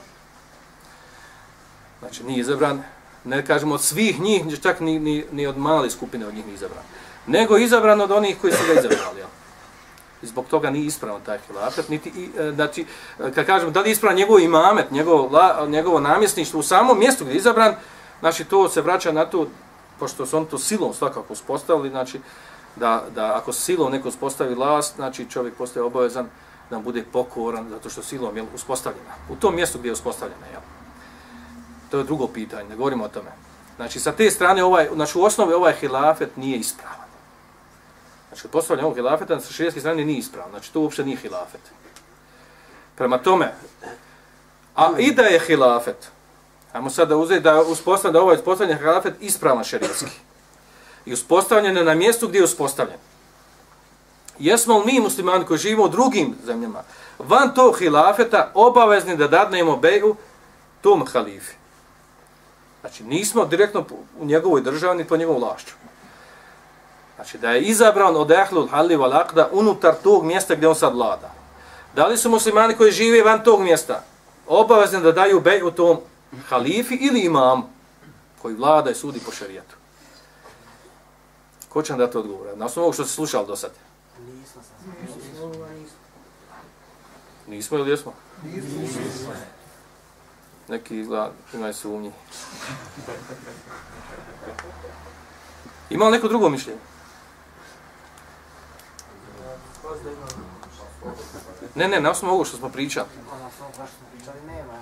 Znači, nije izabran, ne kažemo od svih njih, čak ni, ni, ni od male skupine od njih nije izabran. Nego izabran od onih koji su ga izabrali. Ja. I zbog toga nije ispravan taj hilafet. Niti, znači, kad kažemo da li je ispravan njegov imamet, njegov, njegovo namjesništvo u samom mjestu gdje je izabran, znači to se vraća na to, pošto su on to silom svakako uspostavili, znači da, da ako silom neko uspostavi vlast, znači čovjek postaje obavezan da bude pokoran, zato što silom je uspostavljena. U tom mjestu gdje je uspostavljena. Ja. To je drugo pitanje, ne govorimo o tome. Znači, sa te strane, ovaj, znači, u osnovi ovaj hilafet nije ispravan. Znači, postavljanje ovog hilafeta sa šerijatske strane nije ispravan. Znači, to uopšte nije hilafet. Prema tome, a i da je hilafet, ajmo sad da uzeti da uspostavljanje da ovaj uspostavljanje hilafet ispravan šerijatski. i uspostavljen je na mjestu gdje je uspostavljen. Jesmo li mi muslimani koji živimo u drugim zemljama, van tog hilafeta, obavezni da dadnemo beju tom halifi? Znači, nismo direktno u njegovoj državi, ni po njegovom vlašću. Znači, da je izabran od ehlul halli wal aqda unutar tog mjesta gdje on sad vlada. Da li su muslimani koji žive van tog mjesta obavezni da daju beju tom halifi ili imamu koji vlada i sudi po šerijatu? Ko će nam dati odgovor? Na osnovu ovog što se slušali do sad? Nismo sam. Nismo ili jesmo? Nismo. Neki izgleda imaju sumnji. Ima li neko drugo mišljenje? Ne, ne, na osnovu ovog što smo pričali. Na osnovu što smo pričali nema.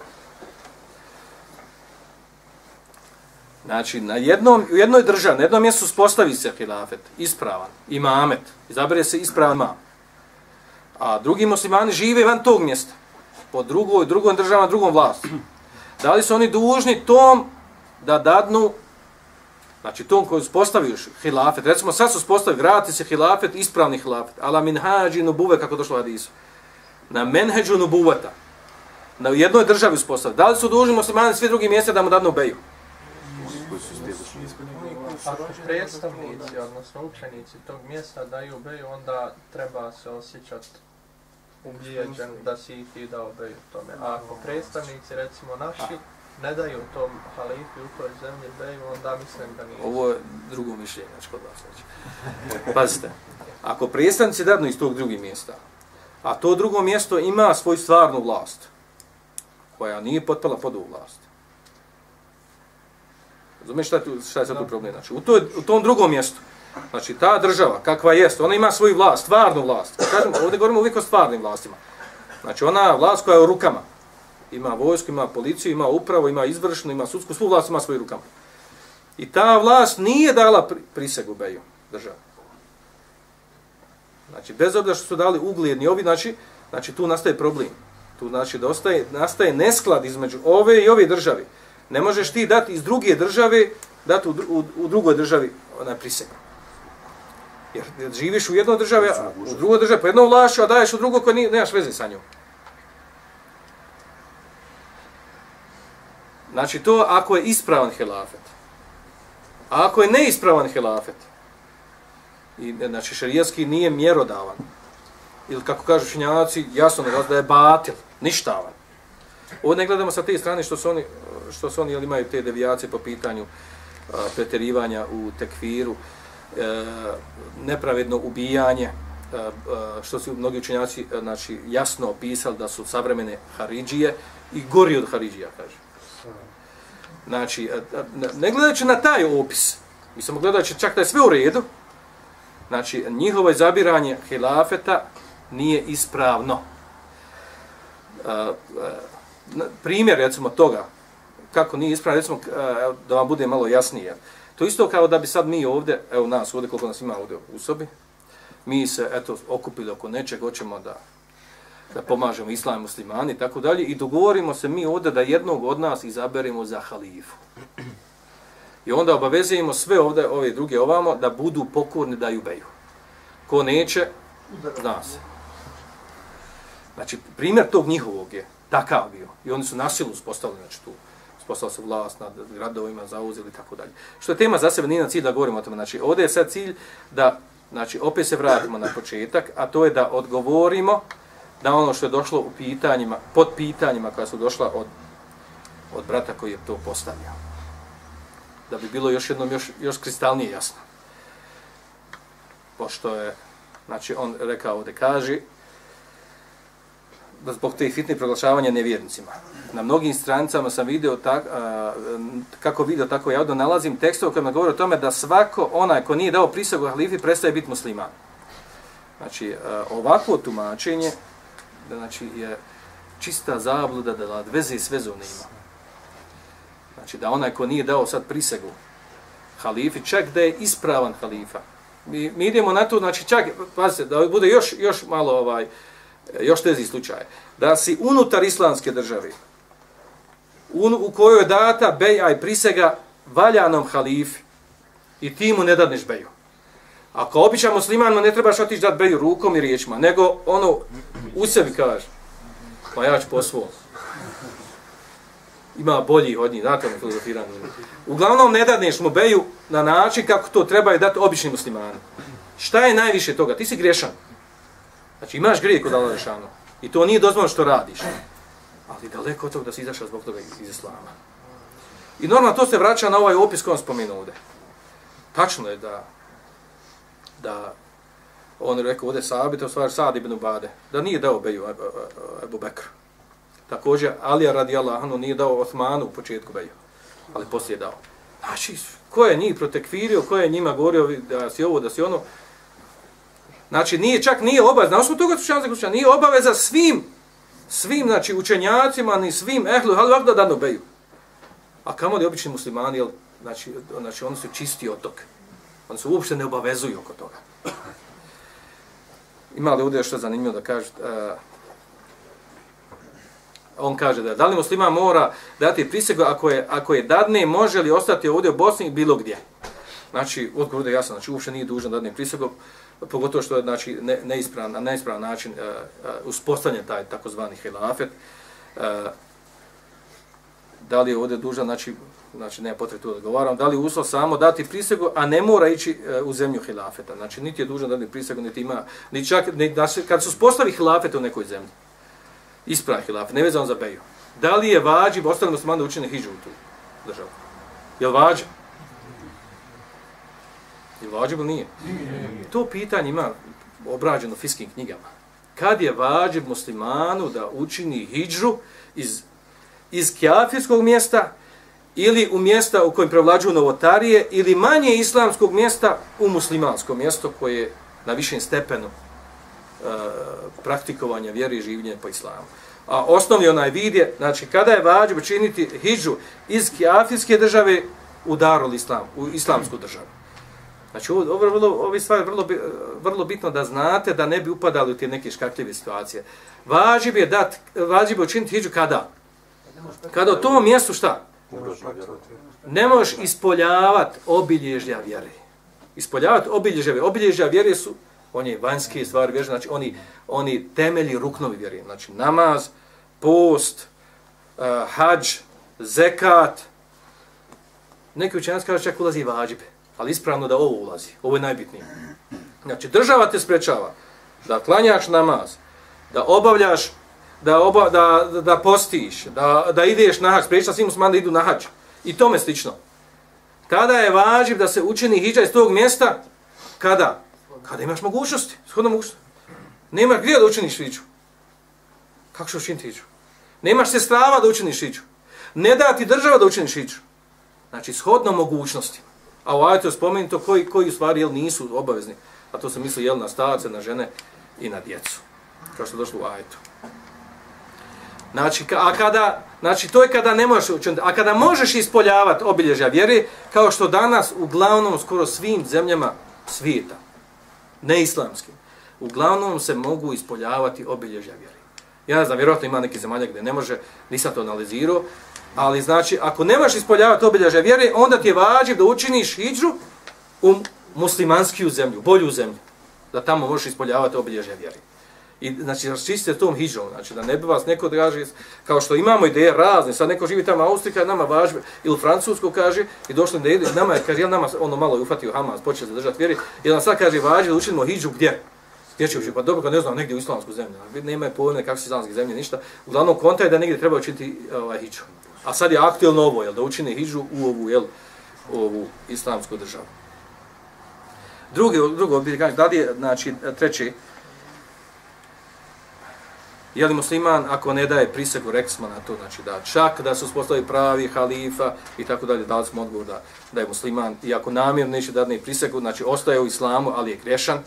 Znači, na jednom, u jednoj državi, na jednom mjestu uspostavi se hilafet, ispravan, imamet, izabere se ispravan imam. A drugi muslimani žive van tog mjesta, po drugoj, drugom državama, drugom vlastu. Da li su oni dužni tom da dadnu, znači tom koji uspostavio hilafet, recimo sad su uspostavili, vrati se hilafet, ispravni hilafet, ala minhađi nubuve, kako došlo u hadisu, na menheđu nubuvata, na jednoj državi uspostavili. Da li su dužni muslimani svi drugi mjesta da mu dadnu beju? Ako predstavnici, odnosno učenici tog mjesta daju beju, onda treba se osjećati ubijeđen da si ih ti dao beju tome. A ako predstavnici, recimo naši, ne daju tom halifi u toj zemlji beju, onda mislim da nije. Ovo je drugo mišljenje, znači kod vas reći. Pazite, ako predstavnici dadnu iz tog drugih mjesta, a to drugo mjesto ima svoju stvarnu vlast, koja nije potpala pod ovu vlast. Razumiješ šta, šta je sad tu problem? Znači, u, toj, u tom drugom mjestu, znači ta država, kakva jest, ona ima svoju vlast, stvarnu vlast. Kažem, ovdje govorimo uvijek o stvarnim vlastima. Znači, ona vlast koja je u rukama. Ima vojsku, ima policiju, ima upravu, ima izvršnu, ima sudsku, svu vlast ima svoju rukama. I ta vlast nije dala pri, prisegu beju državi. Znači, bez obzira što su dali ugledni ovi, znači, znači tu nastaje problem. Tu znači dostaje, nastaje nesklad između ove i ove države. Ne možeš ti dati iz druge države, dati u, u, u drugoj državi onaj prisegu. Jer živiš u jednoj državi, a u drugoj državi po jednom vlašću, a daješ u drugo koje nije, nemaš veze sa njom. Znači to ako je ispravan hilafet. A ako je neispravan hilafet, i, znači šerijatski nije mjerodavan, ili kako kažu učenjaci, jasno da je batil, ništavan. Ovo ne gledamo sa te strane što su oni, što su oni jel, imaju te devijacije po pitanju a, pretjerivanja u tekfiru, e, nepravedno ubijanje, a, a, što su mnogi učenjaci a, znači, jasno opisali da su savremene haridžije i gori od haridžija, kaže. Znači, a, a, ne gledajući na taj opis, mi samo gledajući čak da je sve u redu, znači, njihovo izabiranje hilafeta nije ispravno. A, a, primjer, recimo, toga, kako nije ispravno, recimo, da vam bude malo jasnije. To isto kao da bi sad mi ovdje, evo nas ovdje, koliko nas ima ovdje u sobi, mi se, eto, okupili oko nečeg, hoćemo da, da pomažemo islam i muslimani, tako dalje, i dogovorimo se mi ovdje da jednog od nas izaberemo za halifu. I onda obavezujemo sve ovdje, ove druge ovamo, da budu pokorni da ju beju. Ko neće, zna se. Znači, primjer tog njihovog je takav bio. I oni su nasilu uspostavili, znači tu, uspostavili su vlast nad gradovima, zauzeli i tako dalje. Što je tema za sebe, nije na cilj da govorimo o tome. Znači, ovdje je sad cilj da, znači, opet se vratimo na početak, a to je da odgovorimo da ono što je došlo u pitanjima, pod pitanjima koja su došla od, od brata koji je to postavio. Da bi bilo još jednom, još, još kristalnije jasno. Pošto je, znači, on rekao ovdje, kaže, da zbog te fitne proglašavanja nevjernicima. Na mnogim stranicama sam video tak, a, kako video, tako ja ovdje nalazim tekstove kojima govori o tome da svako onaj ko nije dao prisegu halifi prestaje biti musliman. Znači, a, ovakvo tumačenje znači, je čista zabluda da veze s vezom ne ima. Znači, da onaj ko nije dao sad prisegu halifi, čak da je ispravan halifa. Mi, mi idemo na to, znači čak, pazite, da bude još, još malo ovaj, još tezi slučaje, da si unutar islamske države, un, u kojoj je data beja i prisega valjanom halifi, i ti mu ne dadneš beju. Ako običan musliman mu ne trebaš otići dati beju rukom i riječima, nego ono u sebi kaže, pa ja ću po svom. Ima bolji od njih, znate ono filozofiranje. Uglavnom ne dadneš mu beju na način kako to trebaju dati obični muslimani. Šta je najviše toga? Ti si grešan. Znači imaš grijeh kod Allaha dželešanu i to nije dozvoljeno što radiš. Ali daleko od toga da si izašao zbog toga iz islama. I normalno to se vraća na ovaj opis koji on spomenuo ovdje. Tačno je da da on je rekao ovdje Sabit, u stvari Sad ibn Ubade, da nije dao beju Ebu Bekru. Također Alija radijallahu anhu nije dao Osmanu u početku beju, ali poslije je dao. Znači, ko je njih protekfirio, ko je njima govorio da si ovo, da si ono. Znači, nije čak nije obaveza, na osnovu toga slučajno nije obaveza svim, svim znači, učenjacima, ni svim ehlu, ali da danu beju. A kamo li obični muslimani, jel, znači, znači, oni su čisti od toga. Oni se uopšte ne obavezuju oko toga. Ima li ovdje što je zanimljivo da kaže? Uh, on kaže da da li musliman mora dati prisegu ako je, ako je dadne, može li ostati ovdje u Bosni bilo gdje? Znači, odgovor je jasno, znači uopšte nije dužan dadne prisegu, pogotovo što je znači, ne, neispravan, na neispravan način uh, uh, uspostavljen taj takozvani hilafet. Uh, da li je ovdje dužan, znači, znači nema potrebe tu odgovaram, da li je uslov samo dati prisegu, a ne mora ići uh, u zemlju hilafeta. Znači, niti je dužan dati prisegu, niti ima, niti čak, niti, da se, kad se uspostavi hilafet u nekoj zemlji, ispravi hilafet, nevezano za beju. Da li je vađib ostali muslimani da učine hidžu u tu državu? Je li vađib? Je li vađib ili nije? To pitanje ima obrađeno u fiskim knjigama. Kad je vađib muslimanu da učini hidžu iz, iz kjafirskog mjesta ili u mjesta u kojem prevlađuju novotarije ili manje islamskog mjesta u muslimansko mjesto koje je na višem stepenu uh, praktikovanja vjere i življenja po islamu. A osnovni onaj vid je, znači kada je vađib učiniti hidžu iz kjafirske države u Darul Islam, u islamsku državu. Znači ovo, ovo, vrlo, ovo stvari vrlo, vrlo bitno da znate da ne bi upadali u te neke škakljive situacije. Vađib je dat, vađib je učiniti hidžu kada? Kada u tom mjestu šta? Ne možeš ispoljavati obilježja vjere. Ispoljavati obilježja vjere. Obilježja vjere su oni vanjske stvari vjere, znači oni, oni temelji ruknovi vjere. Znači namaz, post, uh, hadž, zekat. Neki učenjaci kažu čak ulazi vađib, ali ispravno da ovo ulazi. Ovo je najbitnije. Znači država te sprečava da klanjaš namaz, da obavljaš, da, oba, da, da, da postiš, da, da ideš na hadž, sprečava svim muslimanima da idu na hadž. I tome slično. Tada je vađib da se učini hidža iz tog mjesta, kada? Kada imaš mogućnosti, shodno mogućnosti. Nemaš gdje da učiniš hidžu. Kako ćeš učiniti hidžu? Nemaš sestrava da učiniš hidžu. Ne da ti država da učiniš hidžu. Znači, shodno mogućnosti. A u ajetu je spomenuto koji, koji u stvari jel, nisu obavezni. A to se misli jel, na starce, na žene i na djecu. Kao što je došlo u ajetu. Znači, a kada, znači, to je kada ne možeš učiniti. A kada možeš ispoljavati obilježja vjere, kao što danas uglavnom skoro svim zemljama svijeta, neislamskim, uglavnom se mogu ispoljavati obilježja vjere. Ja ne znam, vjerojatno ima neki zemalja gdje ne može, nisam to analizirao, ali znači, ako ne možeš ispoljavati obilježja vjere, onda ti je vađib da učiniš hidžu u muslimanskiju zemlju, bolju zemlju, da tamo možeš ispoljavati obilježja vjere. I znači, raščistite tom hidžom, znači da ne bi vas neko draži, kao što imamo ideje razne, sad neko živi tamo u Austriji, kada nama važbi, ili u Francusku kaže, i došli da ide, nama je, kaže, jel nama ono malo je ufatio Hamas, počeo se držati vjeri, i nam sad kaže važbi da učinimo hidžu gdje? Gdje će učiti? Pa dobro, kad ne znam, negdje u islamsku zemlju, nema pojene kakve su islamske zemlje, ništa. Uglavnom, konta je da negdje treba učiniti ovaj, hidžu. A sad je aktuelno ovo, jel, da učine hidžu u ovu, jel, u ovu islamsku državu. Drugi, drugo, da li je, znači, treći, je li musliman ako ne daje prisegu, rekli smo na to, znači da čak da se uspostavi pravi halifa i tako dalje, dali smo odgovor da, da je musliman, i ako namjerno neće da ne prisegu, znači ostaje u islamu, ali je grešan.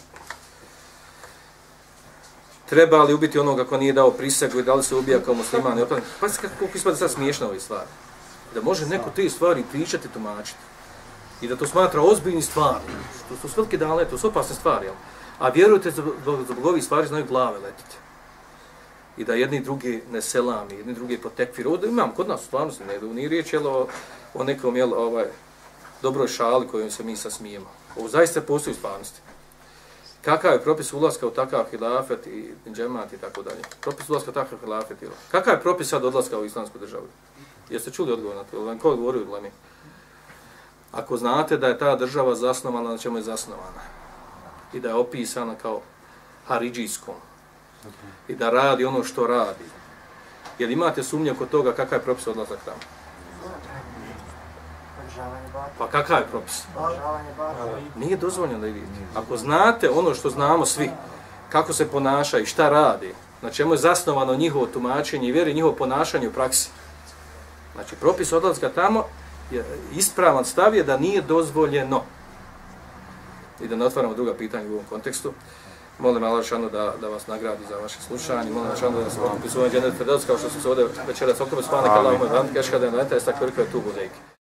Treba li ubiti onoga ko nije dao prisegu i da li se ubija kao musliman? Pa se kako ispada sad smiješno ove stvari. Da može neko te stvari pričati, tumačiti. I da to smatra ozbiljni stvari. To su velike dale, to su opasne stvari. Jel? A vjerujte, zbog ovih stvari znaju glave letiti. I da jedni drugi ne selami, jedni drugi potekfir. Ovdje imam kod nas u stvarnosti, ne, nije riječ jel, o, o nekom jel, ovaj, dobroj šali kojom se mi sasmijemo. Ovo zaista postoji u stvarnosti. Kakav je propis ulaska u takav hilafet i džemat i tako dalje? Propis ulaska u takav hilafet i kakav je propis sad odlaska u islamsku državu? Jeste čuli odgovor na to? Ko odgovorio od Lemi? Ako znate da je ta država zasnovana, na čemu je zasnovana i da je opisana kao haridžijskom i da radi ono što radi, jel imate sumnje oko toga kakav je propis odlazak tamo? Pa kakav je propis? Nije dozvoljeno da vidite. Ako znate ono što znamo svi, kako se ponaša i šta radi, na čemu je zasnovano njihovo tumačenje i vjeri njihovo ponašanje u praksi. Znači, propis odlaska tamo, je ispravan stav je da nije dozvoljeno. I da ne otvaramo druga pitanja u ovom kontekstu. Molim Allah šanu da, da vas nagradi za vaše slušanje. Molim Allah šanu da vas okupi svojom dženet Firdevs, kao što smo se ovdje večeras okupi. Svane kallahu me vant, keška da je na enta, estak velike tu budejke.